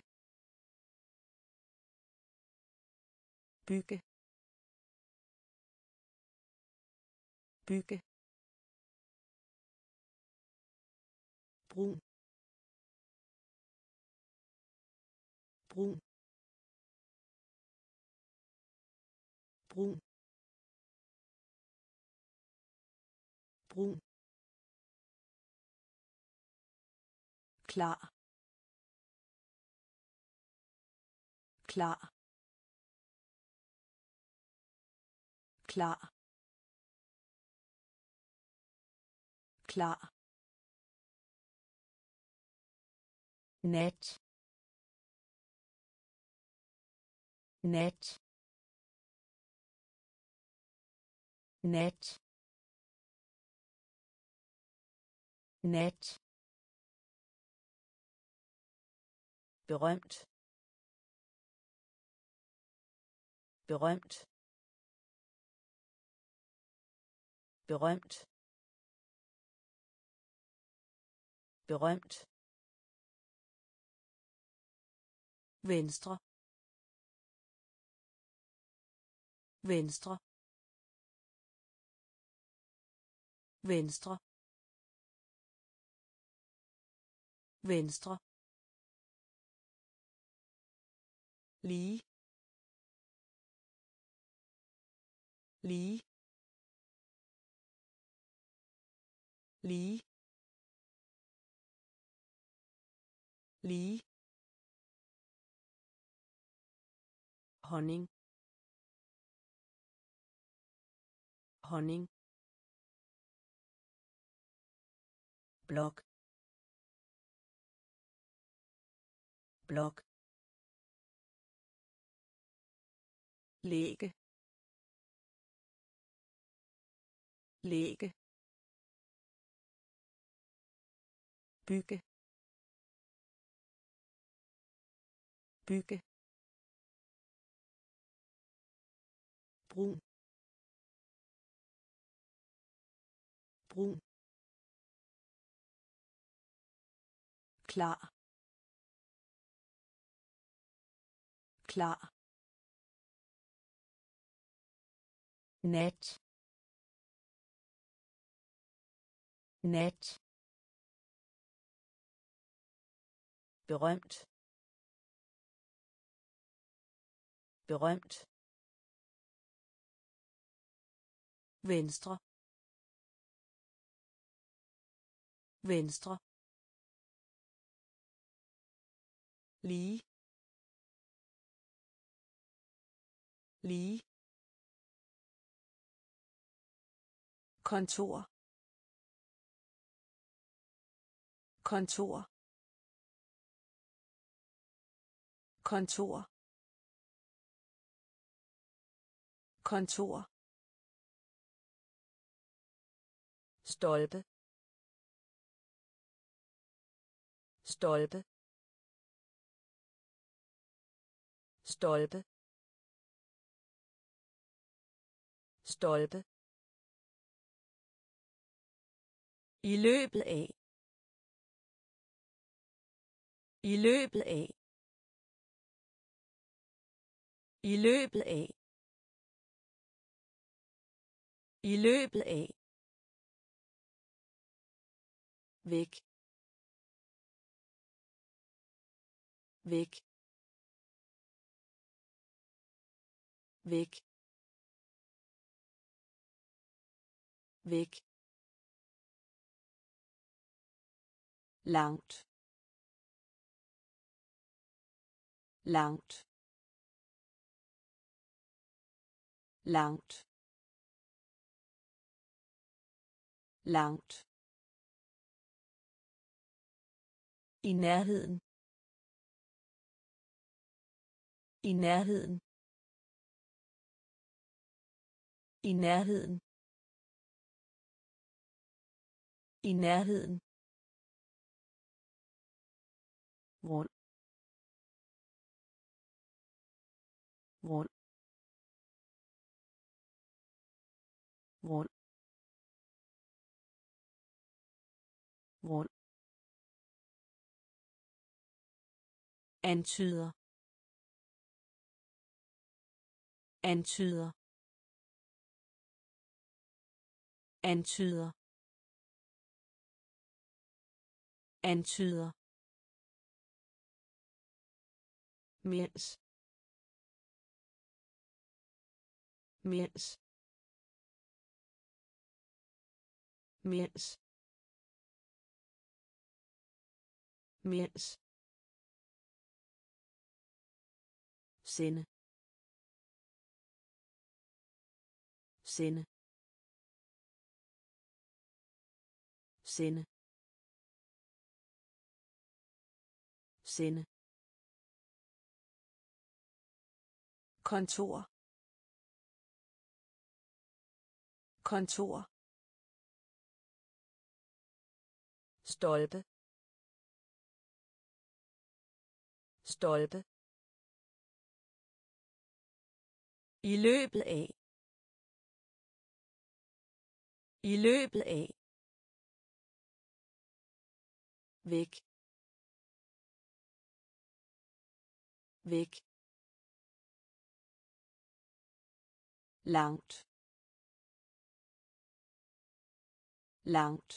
S1: bygge bygge brun brun brun brun klar klar klar klar net net net net berømt berømt berømt berømt venstre venstre venstre venstre lige lige lige lige honning honning blok blok læge læge bygge bygge brun brun klar klar net net berømt berømt venstre venstre lige lige kontor kontor kontor kontor stolpe stolpe stolpe stolpe i løbet af i løbet af i løbet af i løbet af væk væk væk væk langt langt langt langt i nærheden i nærheden i nærheden i nærheden rund rund rund rund antyder antyder antyder antyder mens mens mens mens sende sende sende sende kontor kontor stolpe stolpe i løbet af i løbet af væk væk langt langt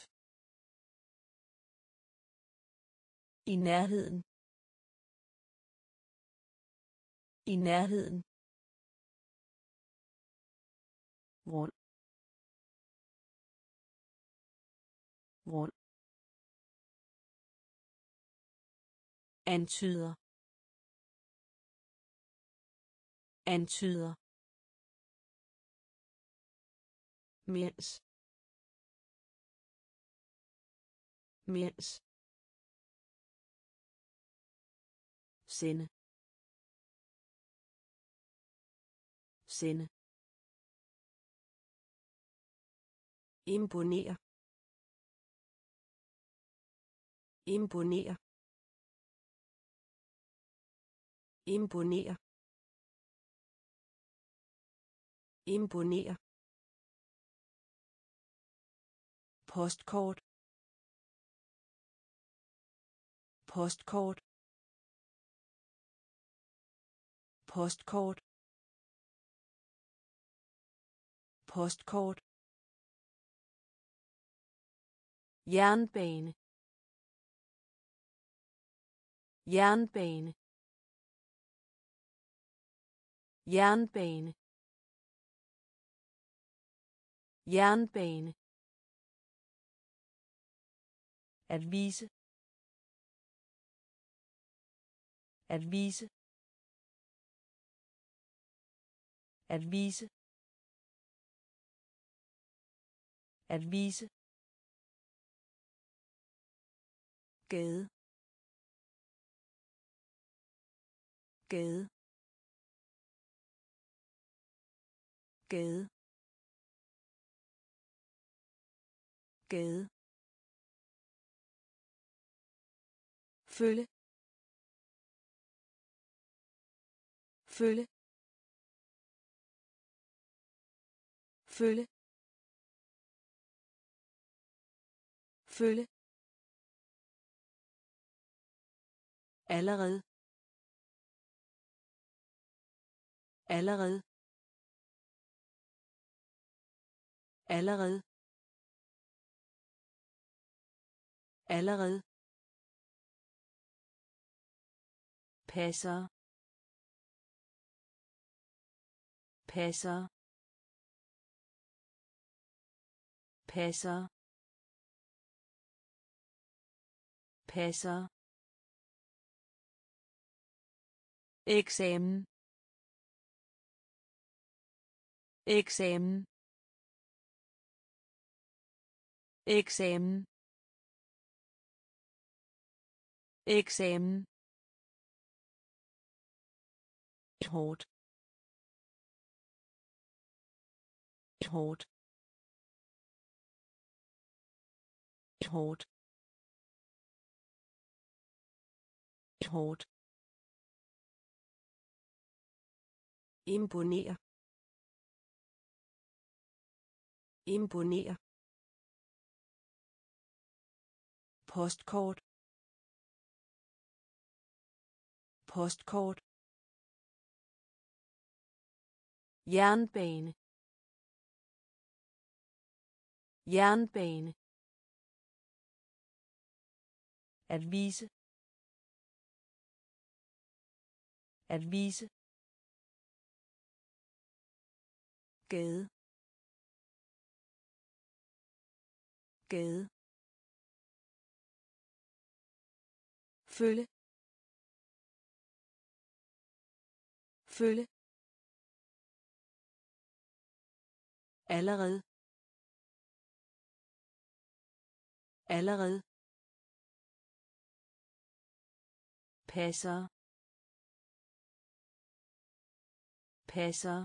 S1: i nærheden i nærheden rund rund antyder antyder mens mens sende sende imponere imponere imponere imponere postkort postkort postkort postkort jernbane jernbane jernbane jernbane at vise at vise at vise at vise gade gade gade gade følge følge følge følge allerede allerede allerede allerede passer passer passer passer eksamen eksamen eksamen eksamen hårdt hårdt hårdt hårdt imponere imponere postkort postkort jernbane jernbane at vise At vise. Gade. Gade. Følge. Følge. Allerede. Allerede. Passer. Passer.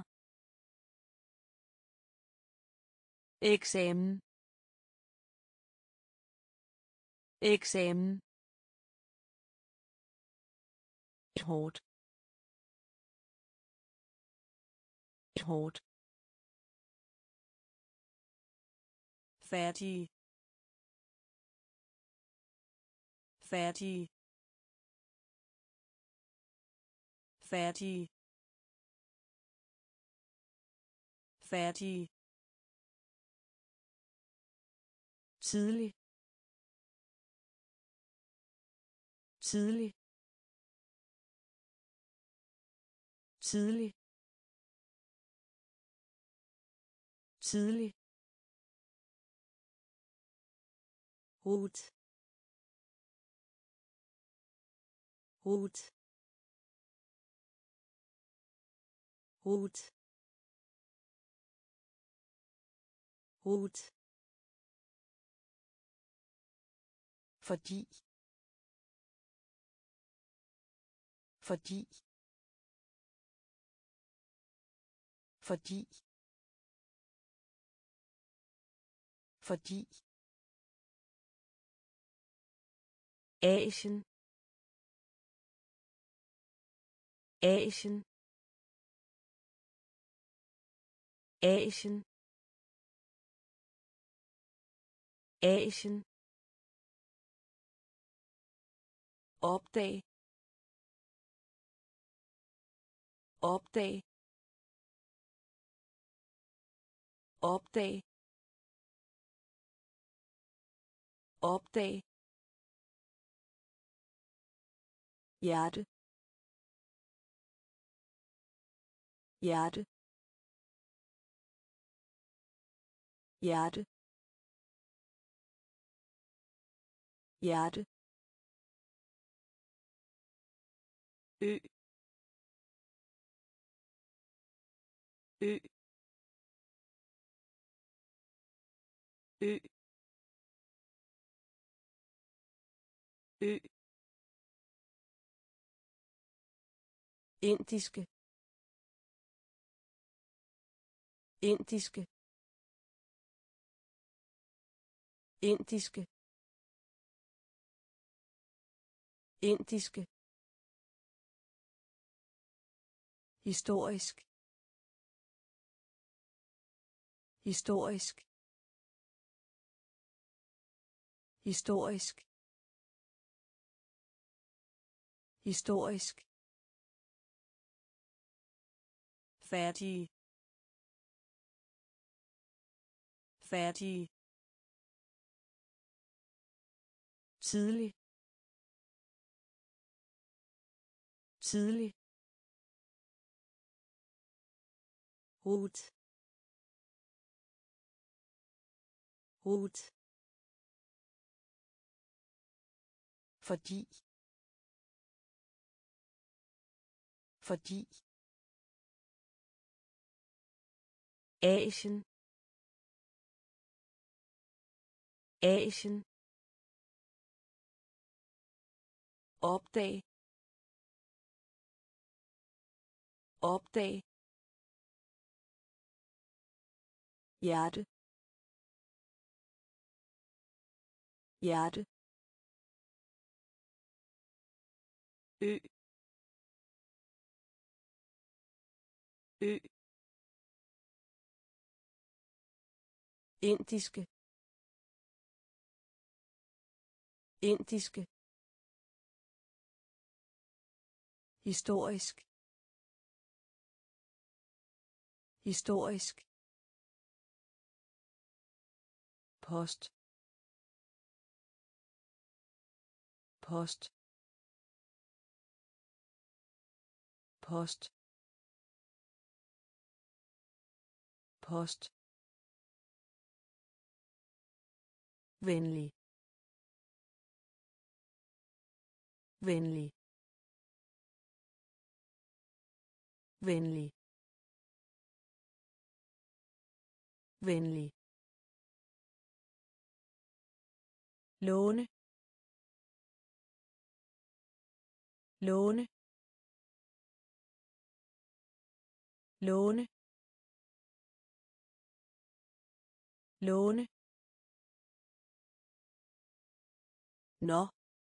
S1: Eksamen. Eksamen. Hårdt. Hårdt. Færdig. Færdig. Færdig. Færdig. Tidlig. Tidlig. Tidlig. Tidlig. Rot. Rot. Rot. Rot. Fordi. Fordi. Fordi. Fordi. Asien. Asien. Asien. Asien. Opdag. Opdag. Opdag. Opdag. Hjerte. Hjerte. Hjerte. Hjerte. Ø. Ø. Ø. Ø. Indiske. Indiske. Indiske. Indiske. Historisk. Historisk. Historisk. Historisk. Færdig. Færdig. Tidlig. Tidlig. Rot. Rot. Fordi. Fordi. Asien. Asien. Opdag. Opdag. Hjerte. Hjerte. Ø. Ø. Indiske. Indiske. Historisk. Historisk. Post. Post. post post venlig venlig venlig venlig låne låne låne låne nå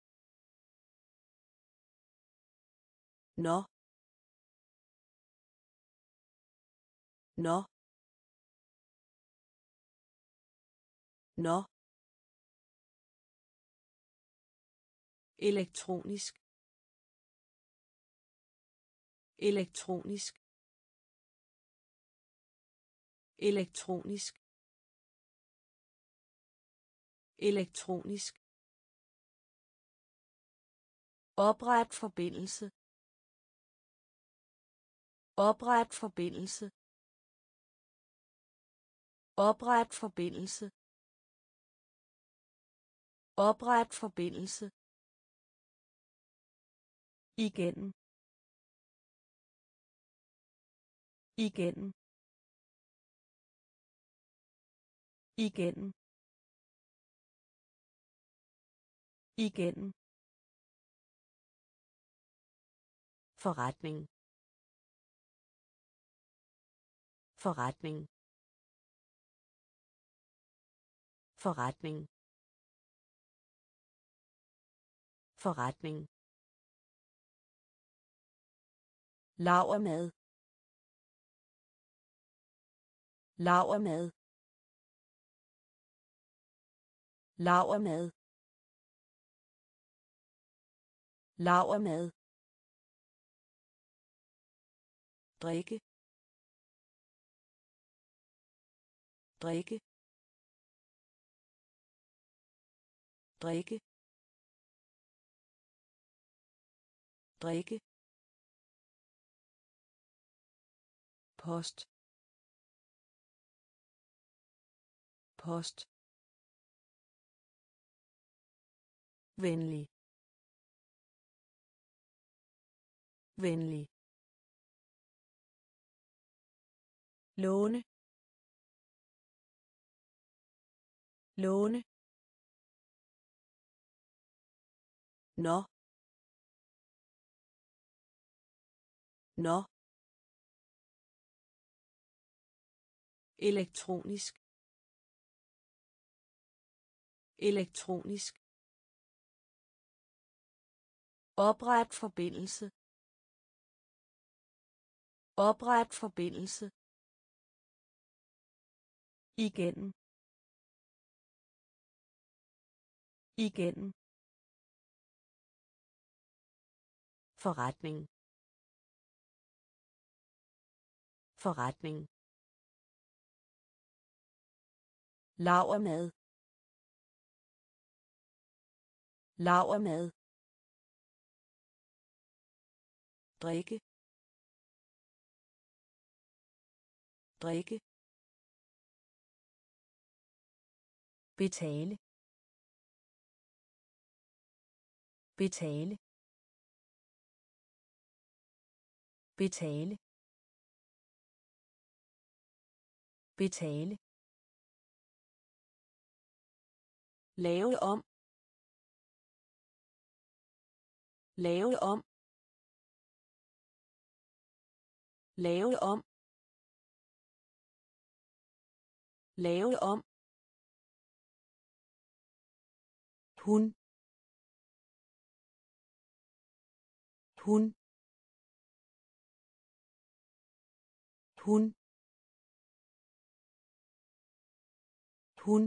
S1: nå nå nå elektronisk elektronisk elektronisk elektronisk opret forbindelse opret forbindelse opret forbindelse opret forbindelse igennem igennem igennem igennem forretning forretning forretning forretning lavermad lavermad lavermad lavermad drikke drikke drikke drikke post post venlig venlig låne låne nå nå elektronisk elektronisk opret forbindelse opret forbindelse igennem igennem forretning forretning lavermad lavermad drikke drikke betale betale betale betale lave om lave om lave om lave om hun hun hun hun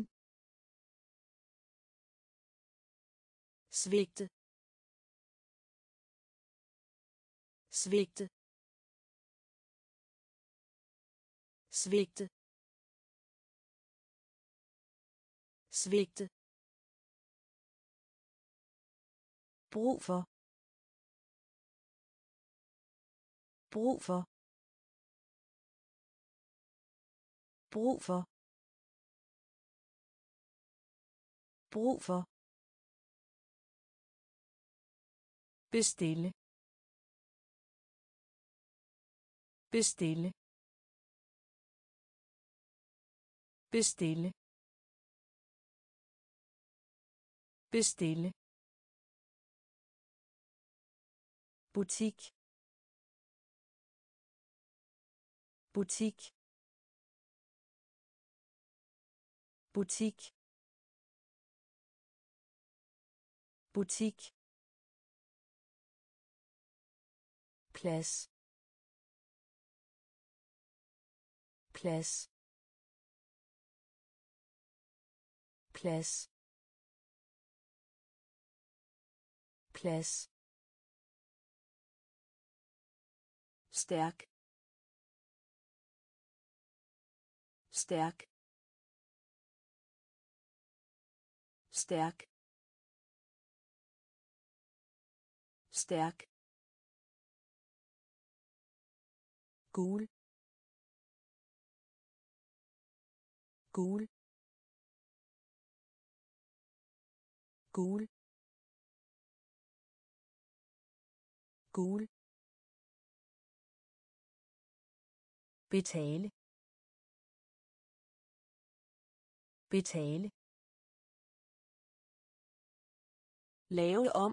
S1: svigte svigte svigte svigte brug for brug for brug for brug for bestille bestille bestille bestille butik butik butik butik plads plads plads plads stærk stærk stærk stærk gul gul gul gul betale betale lave om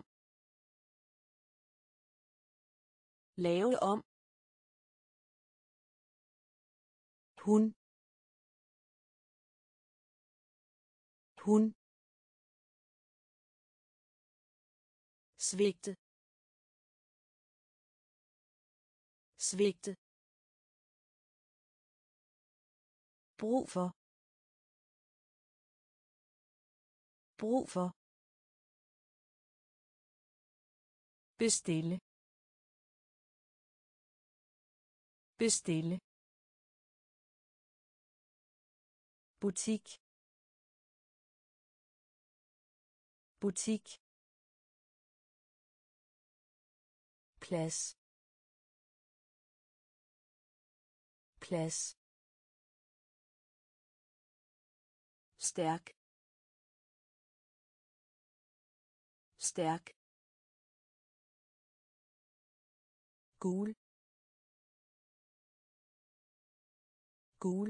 S1: lave om hun hun svigte svigte brug for brug for bestille bestille butik butik plads plads stærk stærk gul gul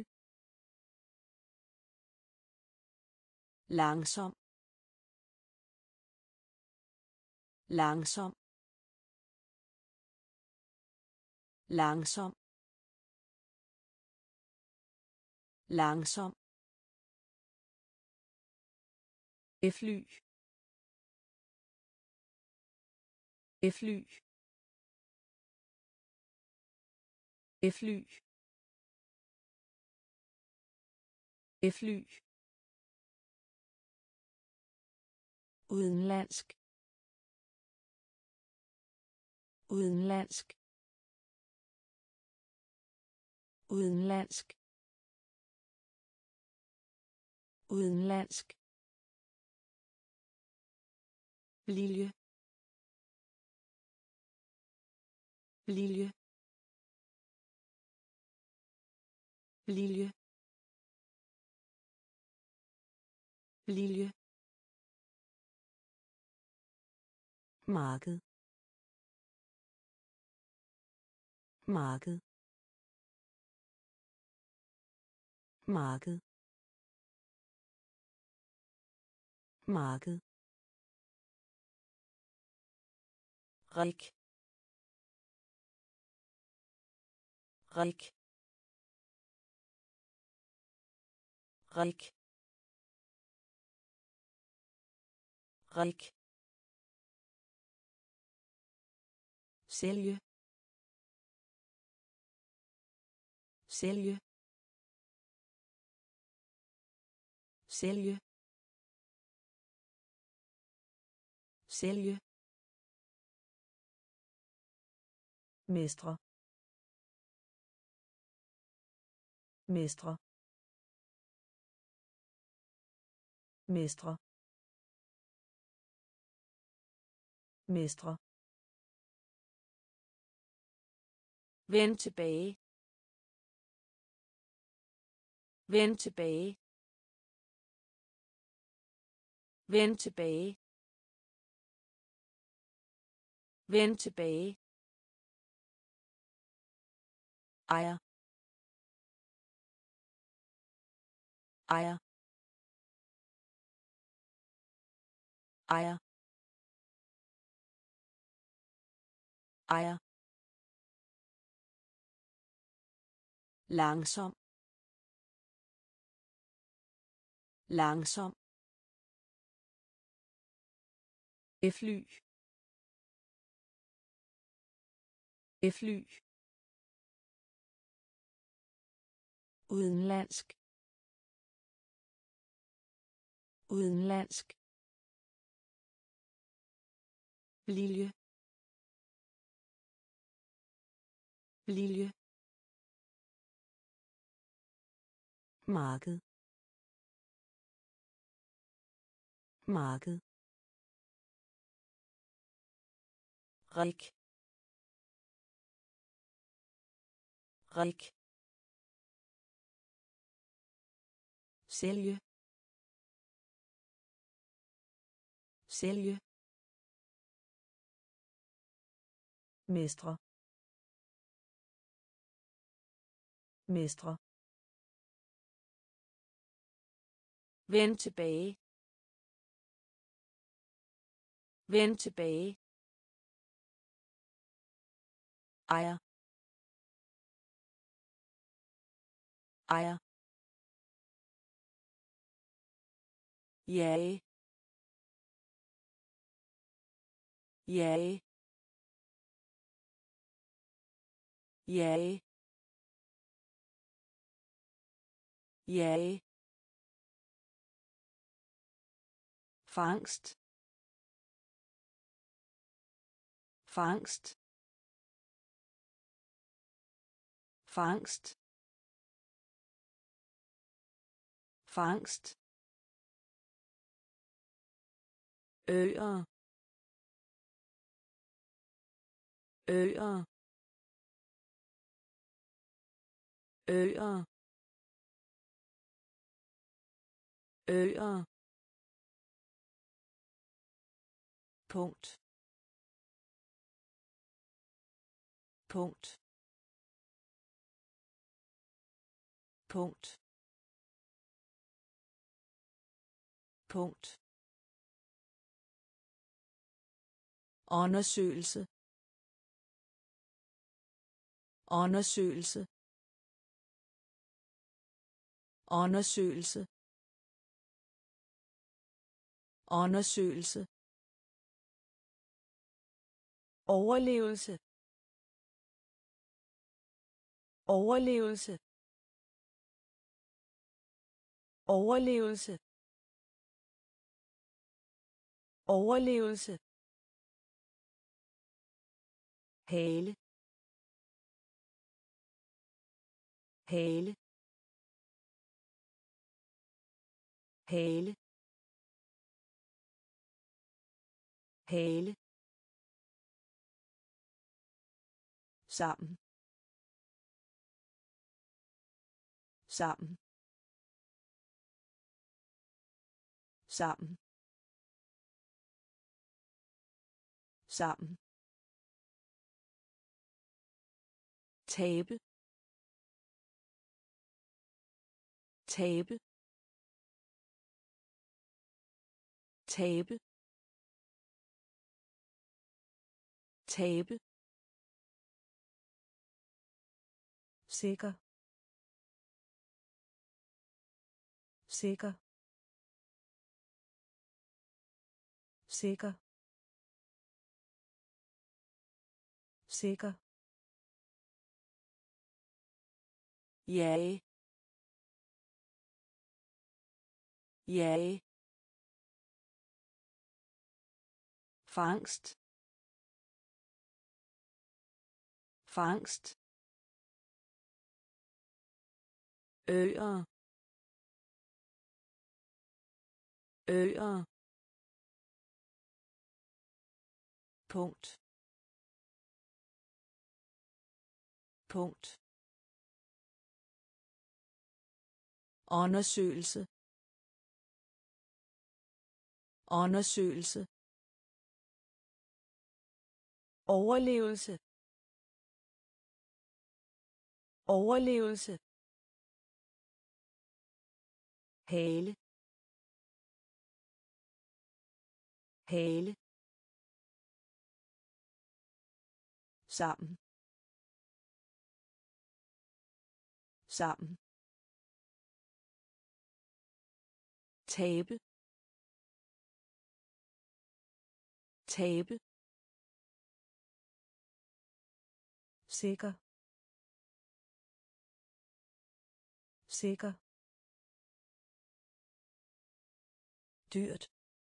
S1: langsom langsom langsom langsom fly fly fly fly udenlandsk udenlandsk udenlandsk udenlandsk lilje lilje lilje lilje marked marked marked marked rik rik rik rik sælge sælge sælge sælge mestre mestre mestre mestre Vend tilbage. Vend tilbage. Vend tilbage. Vend tilbage. Ejer. Ejer. Ejer. Ejer. Langsom. Langsom. Fly. Fly. Udenlandsk. Udenlandsk. Lilje. Lilje. Marked. Marked. Rik. Rik. Sælge. Sælge. Mestre. Mestre. Vend tilbage. Vend tilbage. Ejer. Ejer. Jage. Jage. Jage. Jage. Fangst. Fangst. Fangst. Fangst. Øer. Øer. Øer. Øer. Punkt. Punkt. Punkt. Punkt. Undersøgelse. Undersøgelse. Undersøgelse. Undersøgelse. Overlevelse. Overlevelse. Overlevelse. Overlevelse. Hale. Hale. Hale. Hale. Sammen. Sammen. Sammen. Sammen. Tabe. Tabe. Tabe. Tabe. Sikker. Sikker. Sikker. Sikker. Jage. Jage. Fangst. Fangst. Øer. Øer. Punkt. punkt undersøgelse undersøgelse overlevelse overlevelse hale hale sammen sammen tabe tabe sikker sikker dyrt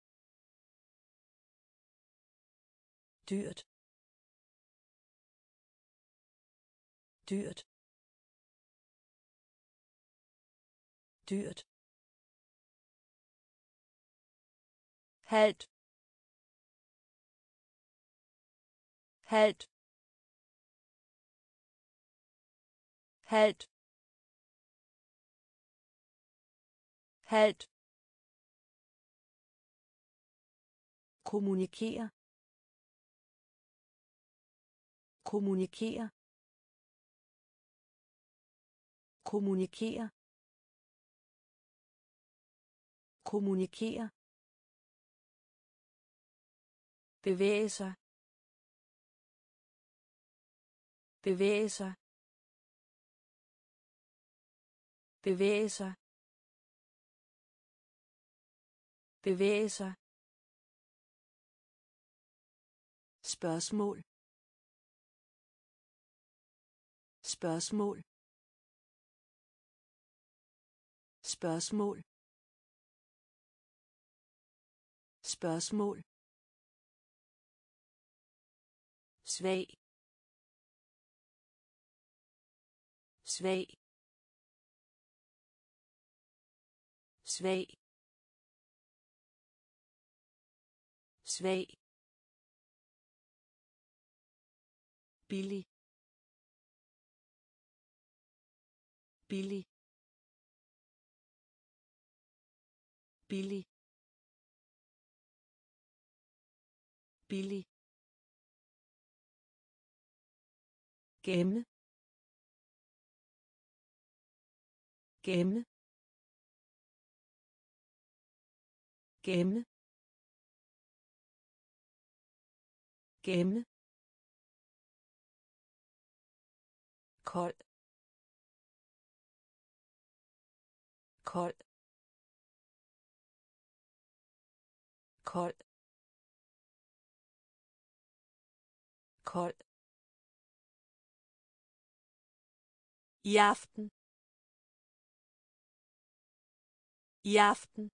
S1: dyrt dyrt dyrt halvt halvt halvt halvt kommunikere kommunikere kommunikere kommunikere bevæge sig bevæge sig bevæge sig bevæge sig spørgsmål spørgsmål spørgsmål spørgsmål svag svag svag svag billig billig billig billig gemme gemme gemme gemme kold kold kold kold i aften i aften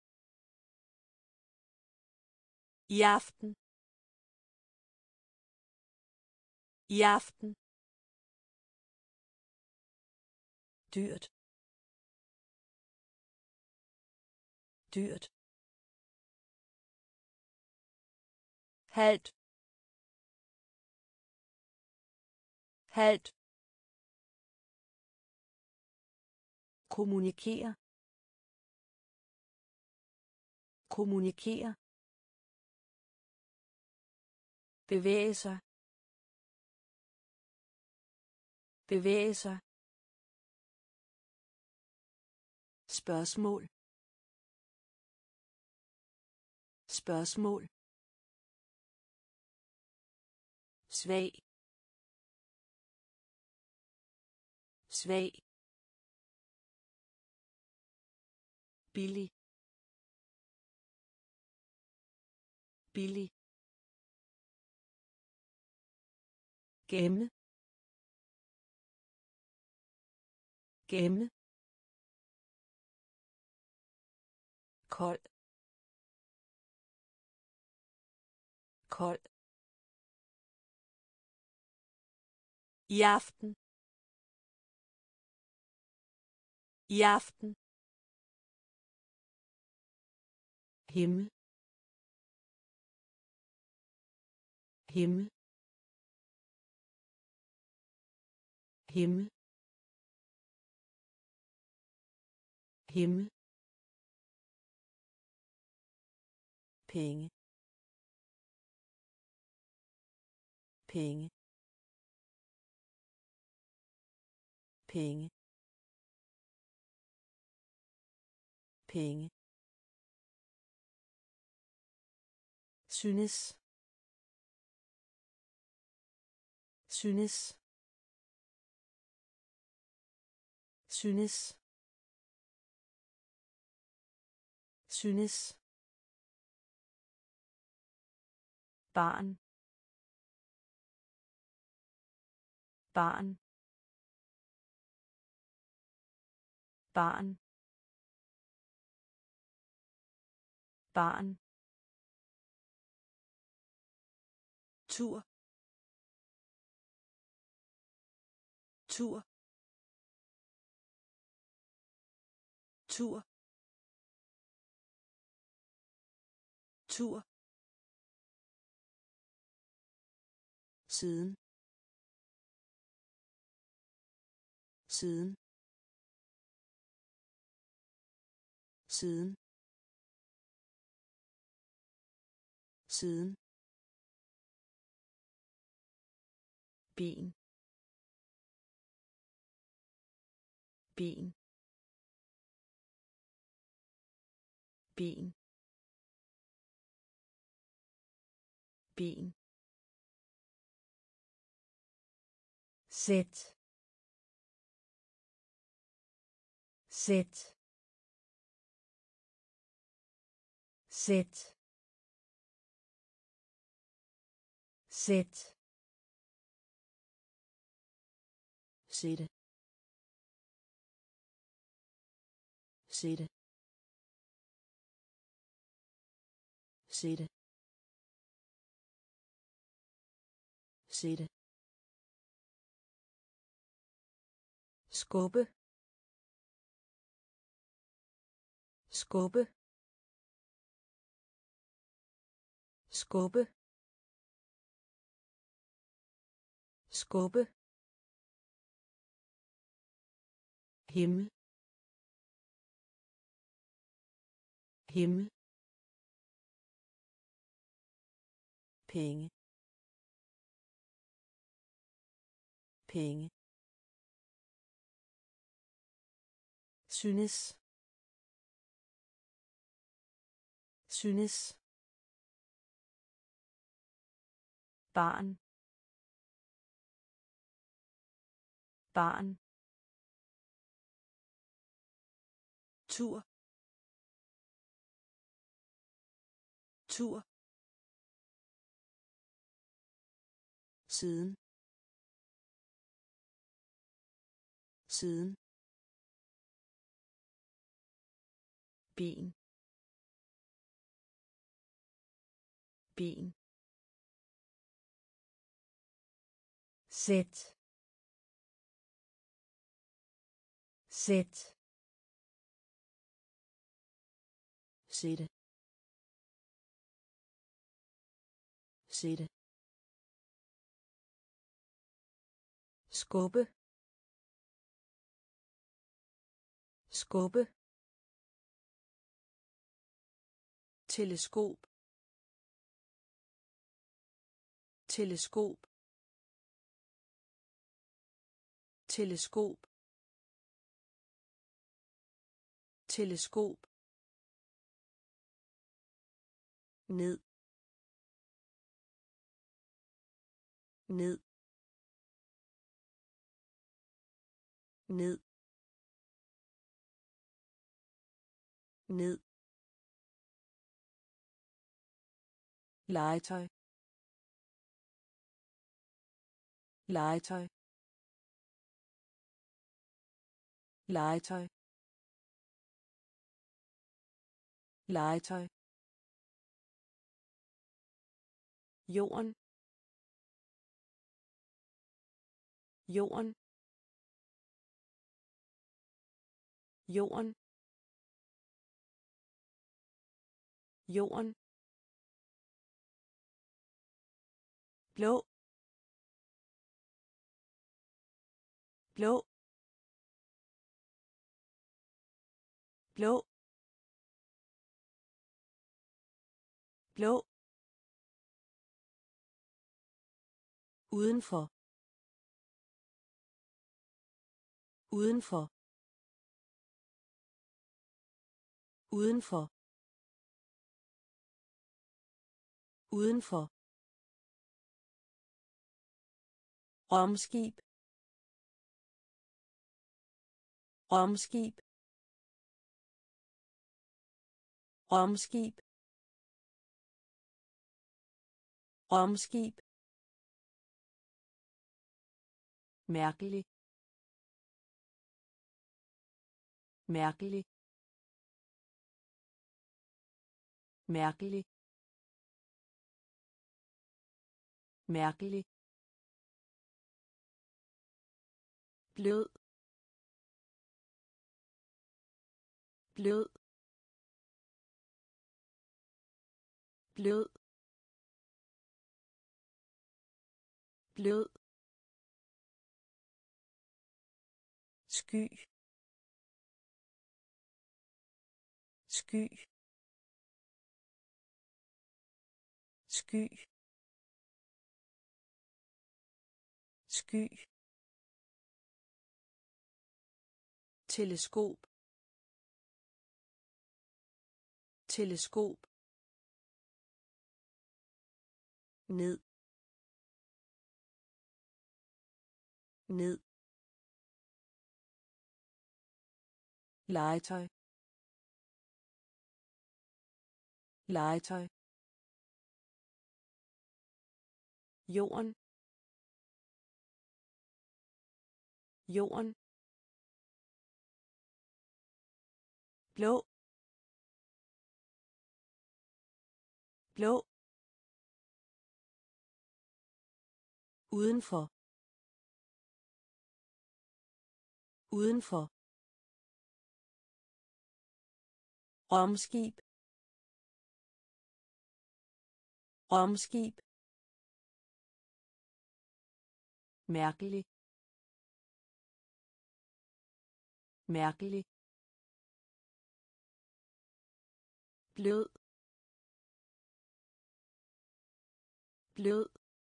S1: i aften i aften dyrt dyrt halvt halvt kommunikere kommunikere bevæge sig bevæge sig spørgsmål spørgsmål svag svag billig billig gemme gemme kold kold i aften i aften himmel himmel himmel, himmel, penge, penge, penge, penge, synes, synes, synes, synes, barn, barn, barn, barn, tur, tur, tur, tur, siden, siden, siden, siden, bin, bin, bin, bin, sæt, sæt, sæt, sæt, sætte, sætte, sætte, sætte, skubbe, skubbe, skubbe, skubbe, himmel, himmel, penge, penge, synes, synes, barn, barn, tur, tur, siden, siden, bin, bin, sæt, sæt, sætte, sætte, skubbe, skubbe, teleskop, teleskop, teleskop, teleskop, ned, ned, ned, ned, legetøj, legetøj, legetøj, legetøj, jorden, jorden, jorden, jorden, blå, blå, blå, blå, udenfor, udenfor, udenfor, udenfor, romskib, romskib, romskib, romskib, mærkelig, mærkelig, mærkelig, mærkelig, blød, blød, blød, blød, sky, sky, sky, sky, teleskop, teleskop, ned, ned, legetøj, legetøj, jorden, jorden, blå, blå, udenfor, udenfor, romskib, romskib, mærkelig, mærkelig, blød, blød,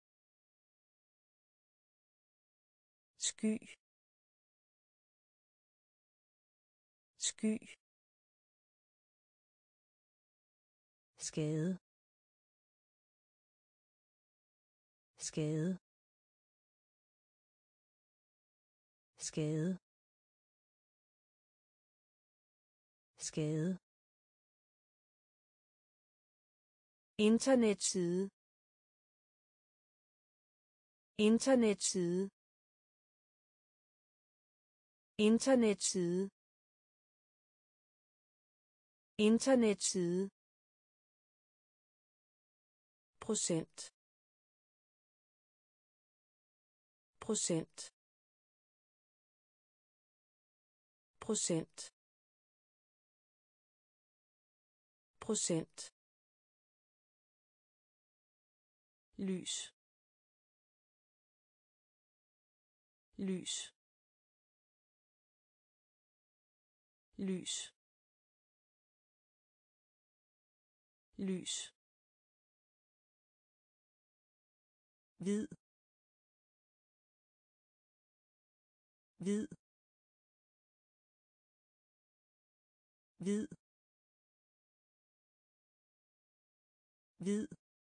S1: sky, sky, skade, skade, skade, skade, internetside, internetside, internetside, internetside, procent, procent, procent, procent, lys, lys, lys, lys, hvid, hvid, hvid, hvid,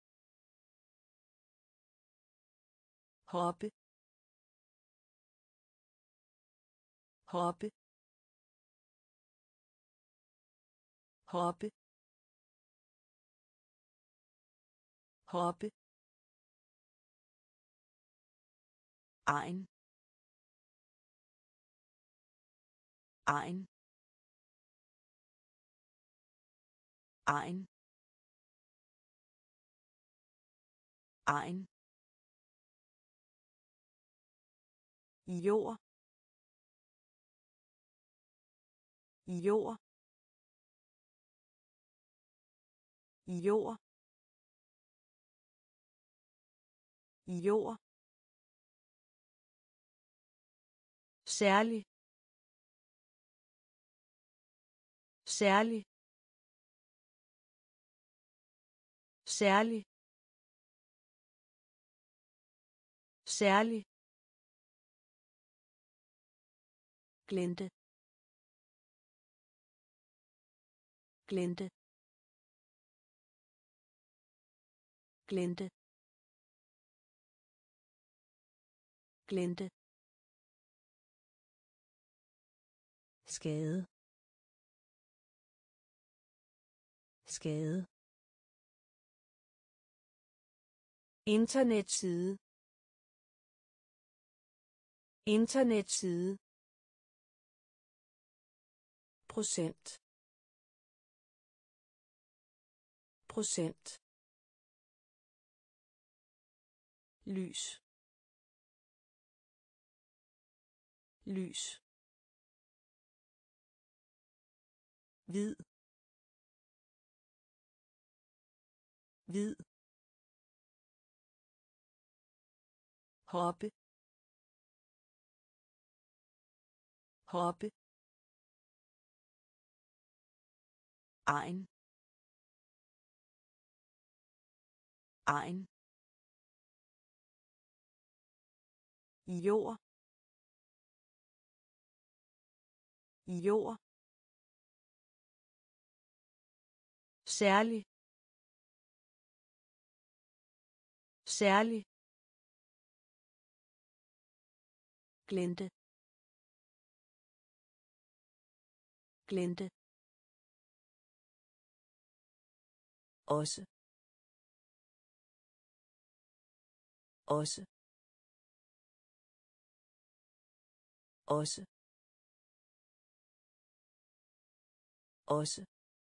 S1: hoppe, hoppe, hoppe, hoppe, egen, egen, egen, egen, jord, jord, jord, jord, særlig særlig særlig særlig glente glente glente glente skade skade internetside internetside procent procent lys lys hvid hvid hoppe hoppe egen egen jord jord særlig særlig glente glente også også også også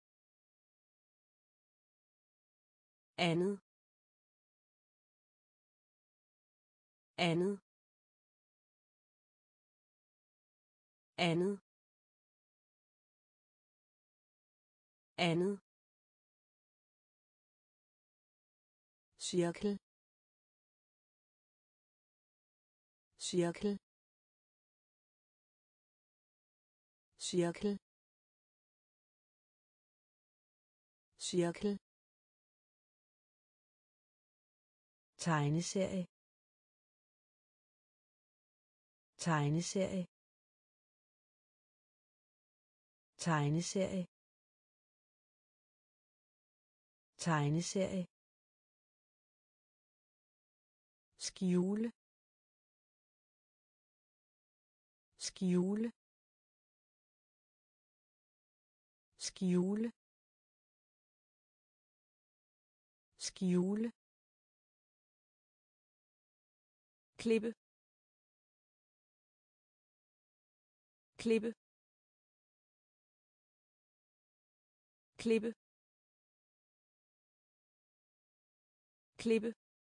S1: andet andet andet andet cirkel cirkel cirkel cirkel tegneserie tegneserie tegneserie tegneserie skjule skjule skjule skjule klippe klippe klippe klippe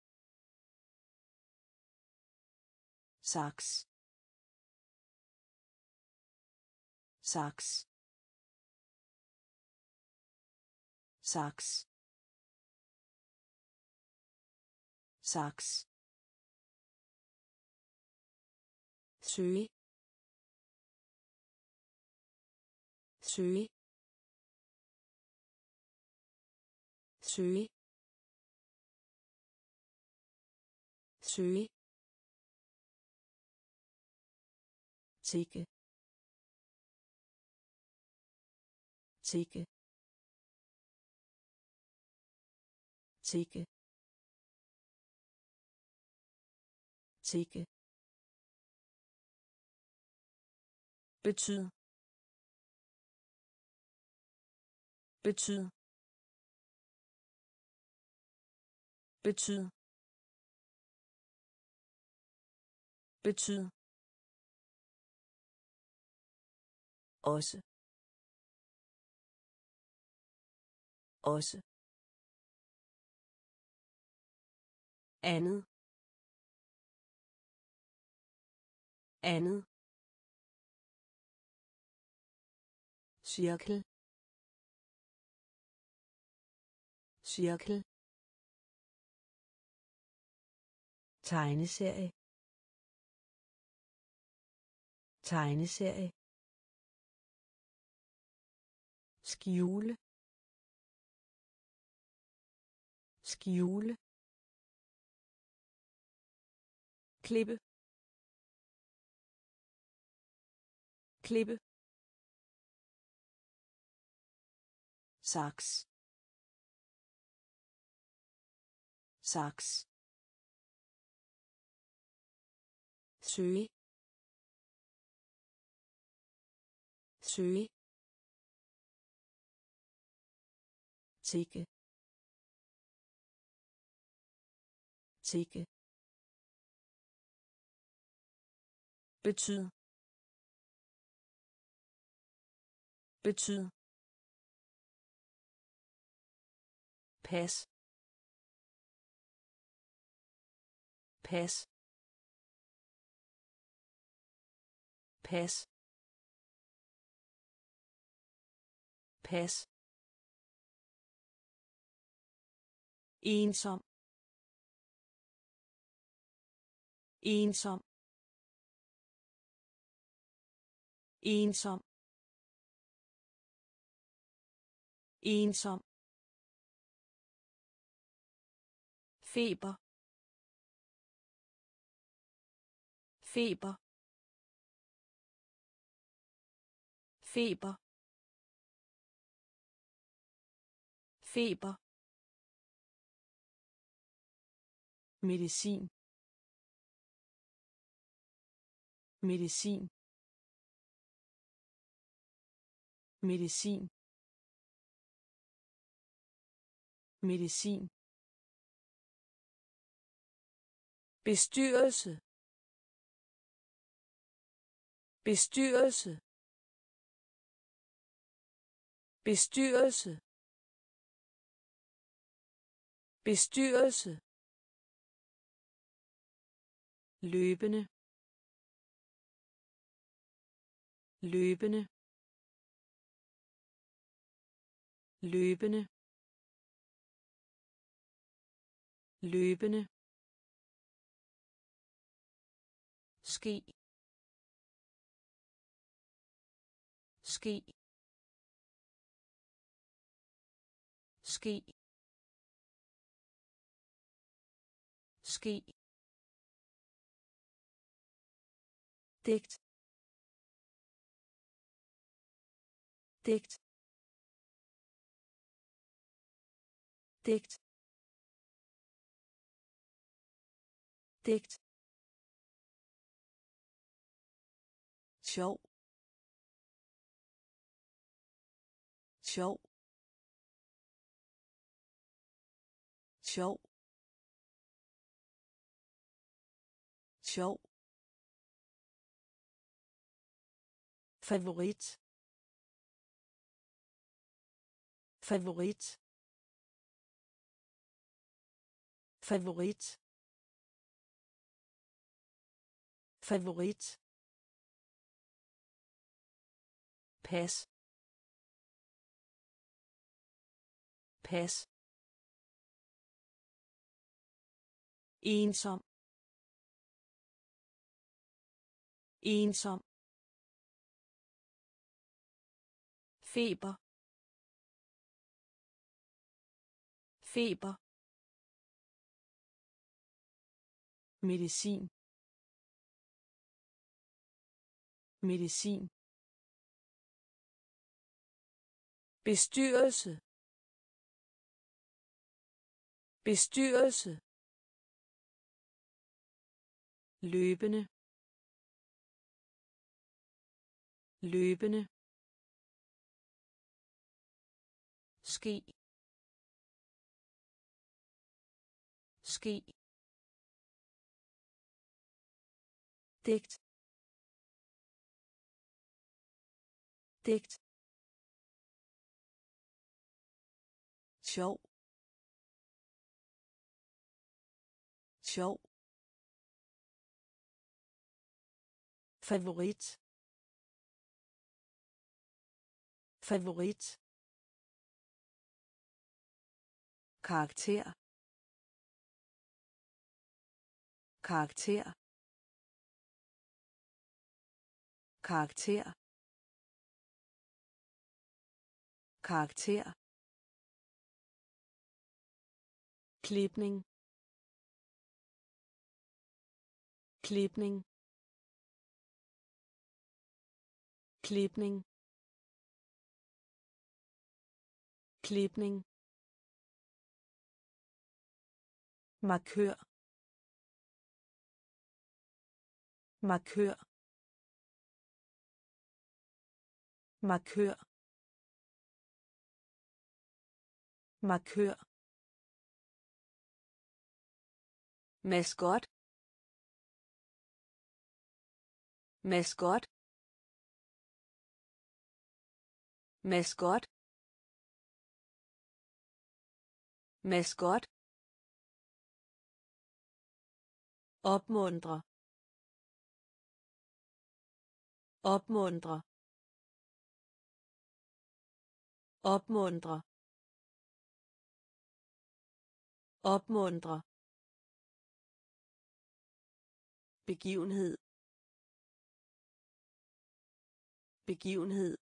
S1: saks saks saks saks søge søge søge søge tikke tikke tikke tikke betyd betyd betyd betyd også også andet andet cirkel cirkel tegneserie tegneserie, skjule, skjule, klippe, klippe, saks, saks, søge, søge, tikke, tikke, betyd, betyd, pas, pas, pas, pas, ensom, ensom, ensom, ensom, feber, feber, feber, feber, medicin, medicin, medicin, medicin, bestyrelse, bestyrelse, bestyrelse, bestyrelse, løbende, løbende, løbende, løbende, ske, ske, ske, ske, digt, digt, digt, digt, sjov, sjov, sjov, sjov, favorit, favorit, favorit, favorit, pas, pas, ensom, ensom, feber, feber, medicin, medicin, bestyrelse, bestyrelse, løbende, løbende, ske, ske, digt, digt, sjov, sjov, favorit, favorit, karakter, karakter, karakter karakter klipning klipning klipning klipning markør markør markør markør maskot maskot maskot maskot opmuntre opmuntre opmuntre opmuntre begivenhed begivenhed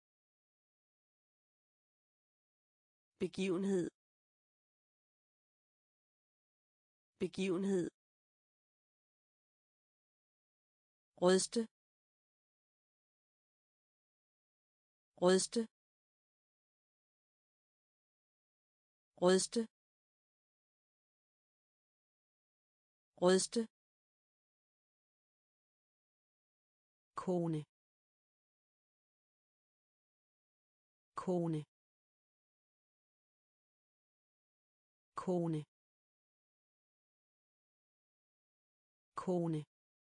S1: begivenhed begivenhed ryste ryste ryste ryste kone kone kone kone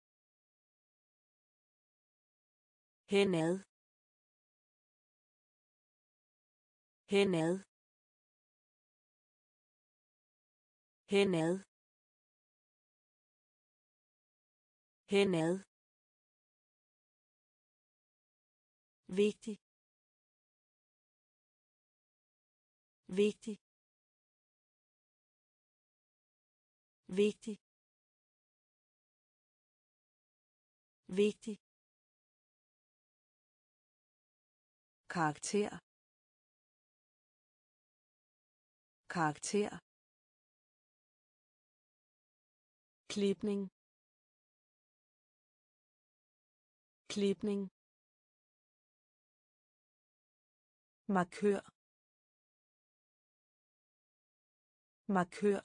S1: henad henad henad henad vigtig vigtig vigtig vigtig karakter karakter klipning klipning markør markør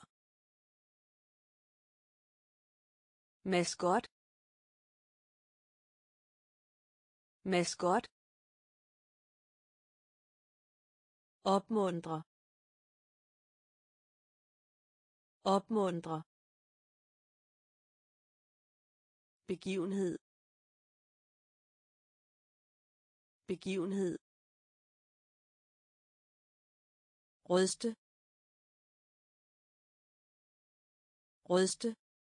S1: maskot maskot opmuntre opmuntre begivenhed begivenhed ryste ryste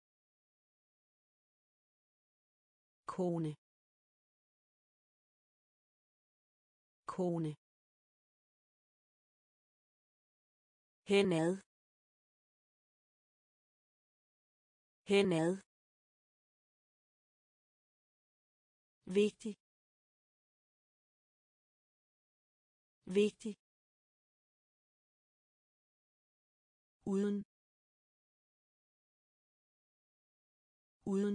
S1: kone kone henad henad vigtig vigtig uden uden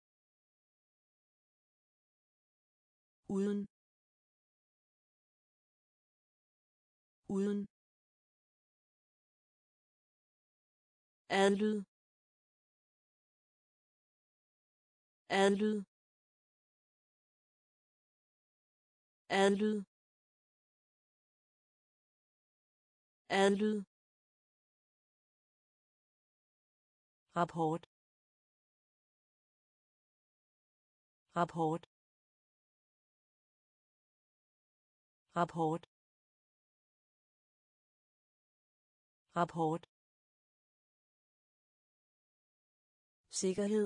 S1: uden uden adlyd adlyd adlyd adlyd rapport rapport rapport rapport sikkerhed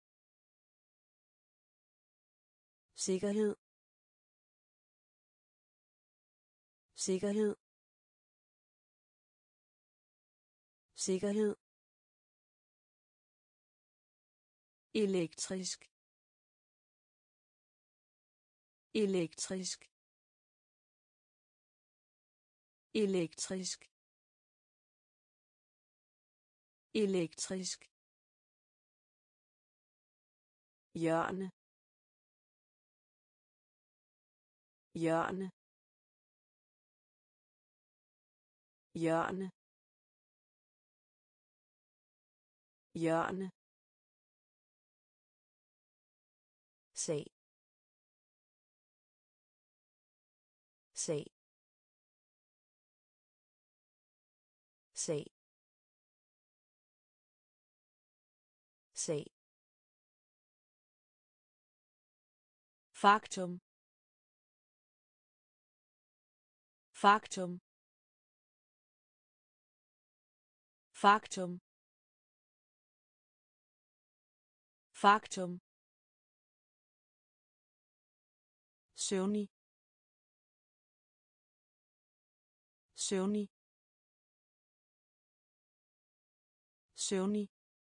S1: sikkerhed sikkerhed sikkerhed elektrisk elektrisk elektrisk elektrisk hjørne hjørne hjørne hjørne sag sag sag sag faktum faktum faktum faktum søvnig søvnig søvnig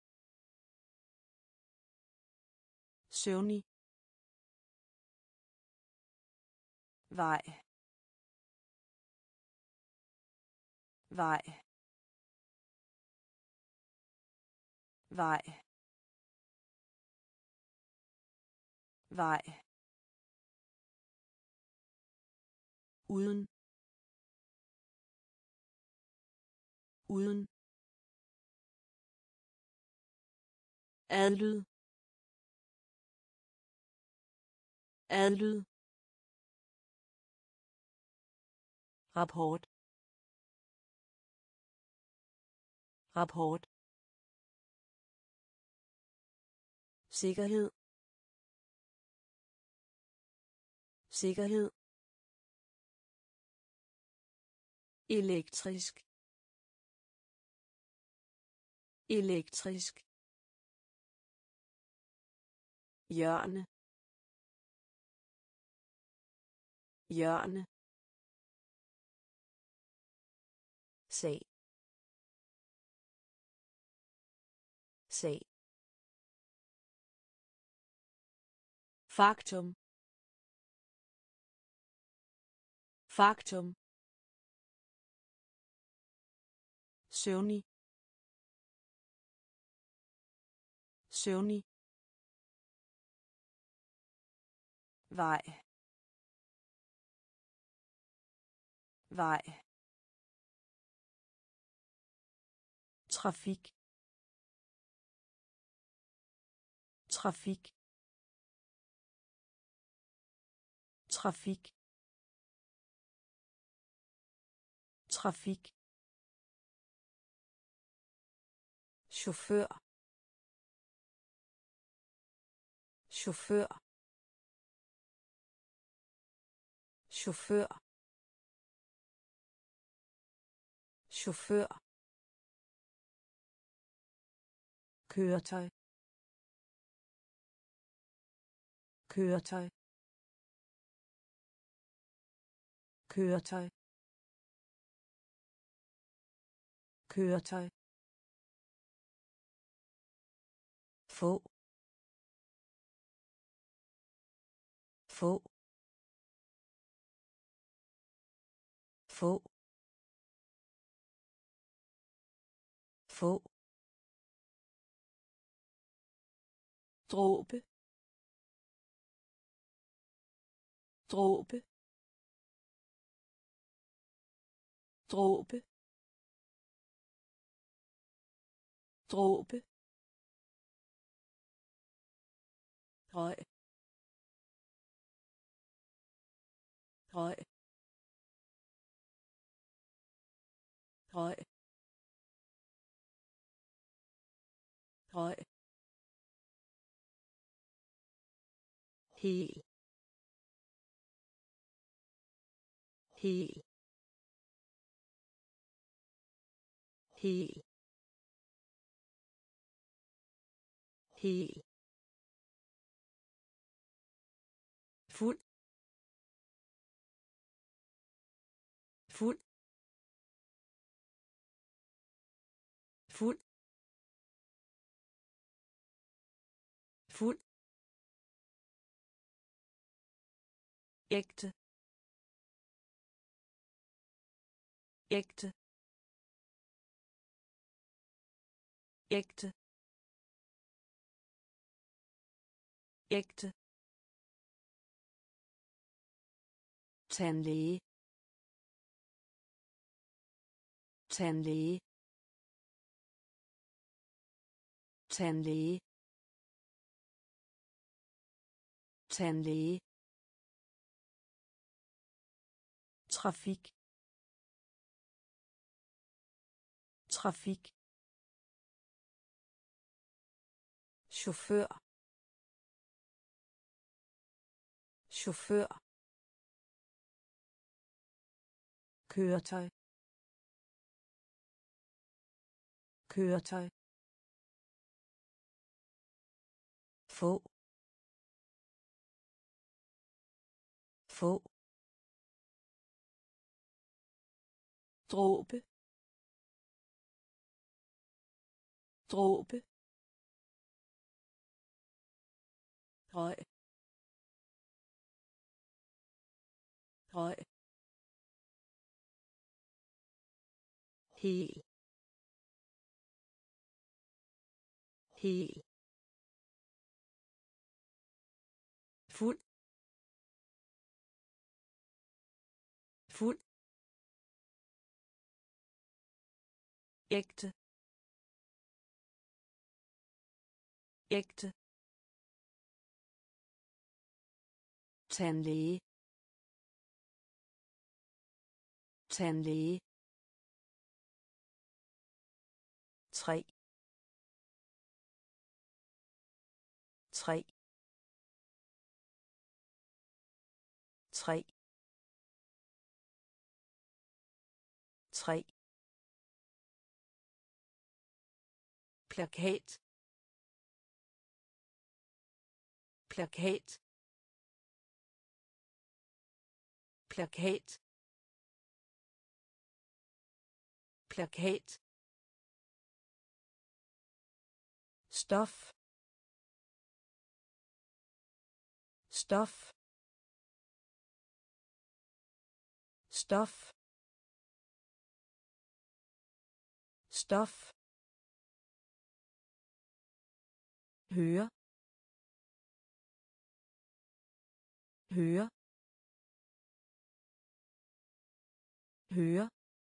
S1: søvnig vej vej vej vej uden uden adlyd adlyd rapport rapport sikkerhed sikkerhed elektrisk elektrisk hjørne hjørne sag sag faktum faktum søvnig søvnig vej vej trafik trafik trafik trafik chauffør chauffør chauffør chauffør køretøj køretøj køretøj køretøj få få få få dråbe dråbe dråbe dråbe høj høj høj høj hel hel hel hel fuld fuld fuld fuld ægte ægte ægte ægte tandlæge tandlæge tandlæge tandlæge trafik trafik chauffør chauffør køretøj køretøj få få dråbe dråbe røg røg hel hel fuld fuld ægte ægte tandlæge tandlæge tre tre tre tre plakat plakat plakat plakat stof stof stof stof høre høre høre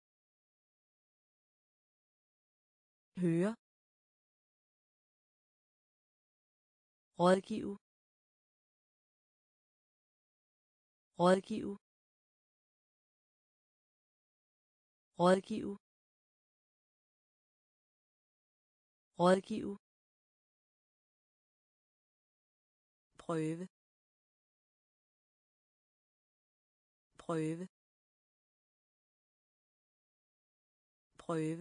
S1: høre rådgive rådgive rådgive rådgive prøve prøve prøve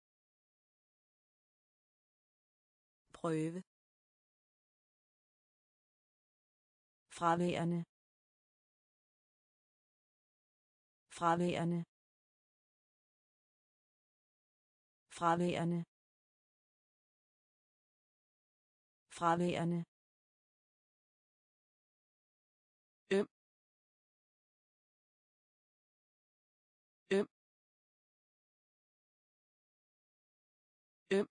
S1: prøve fraværende fraværende fraværende fraværende øm øm øm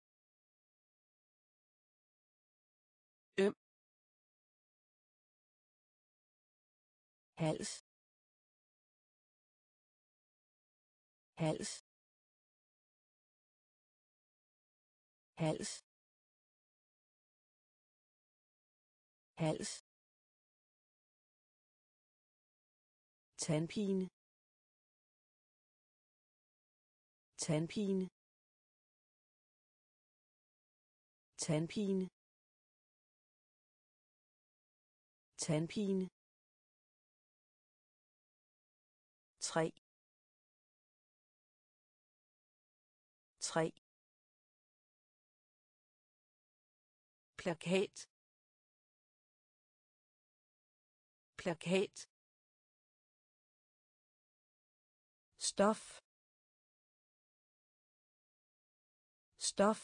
S1: øm hals hals hals hals tandpine tandpine tandpine tandpine tre tre plakat plakat stof stof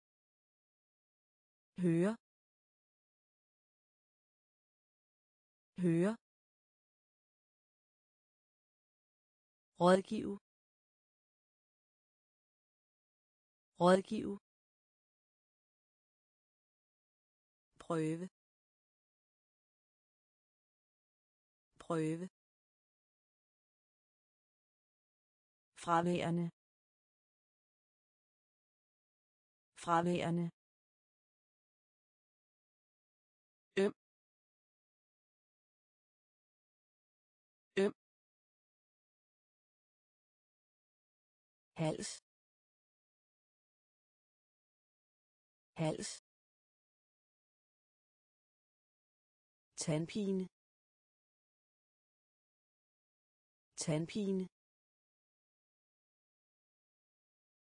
S1: høre høre, rådgive, rådgive, prøve, prøve, fraværende, fraværende, øm, øm, hals, hals, tandpine, tandpine,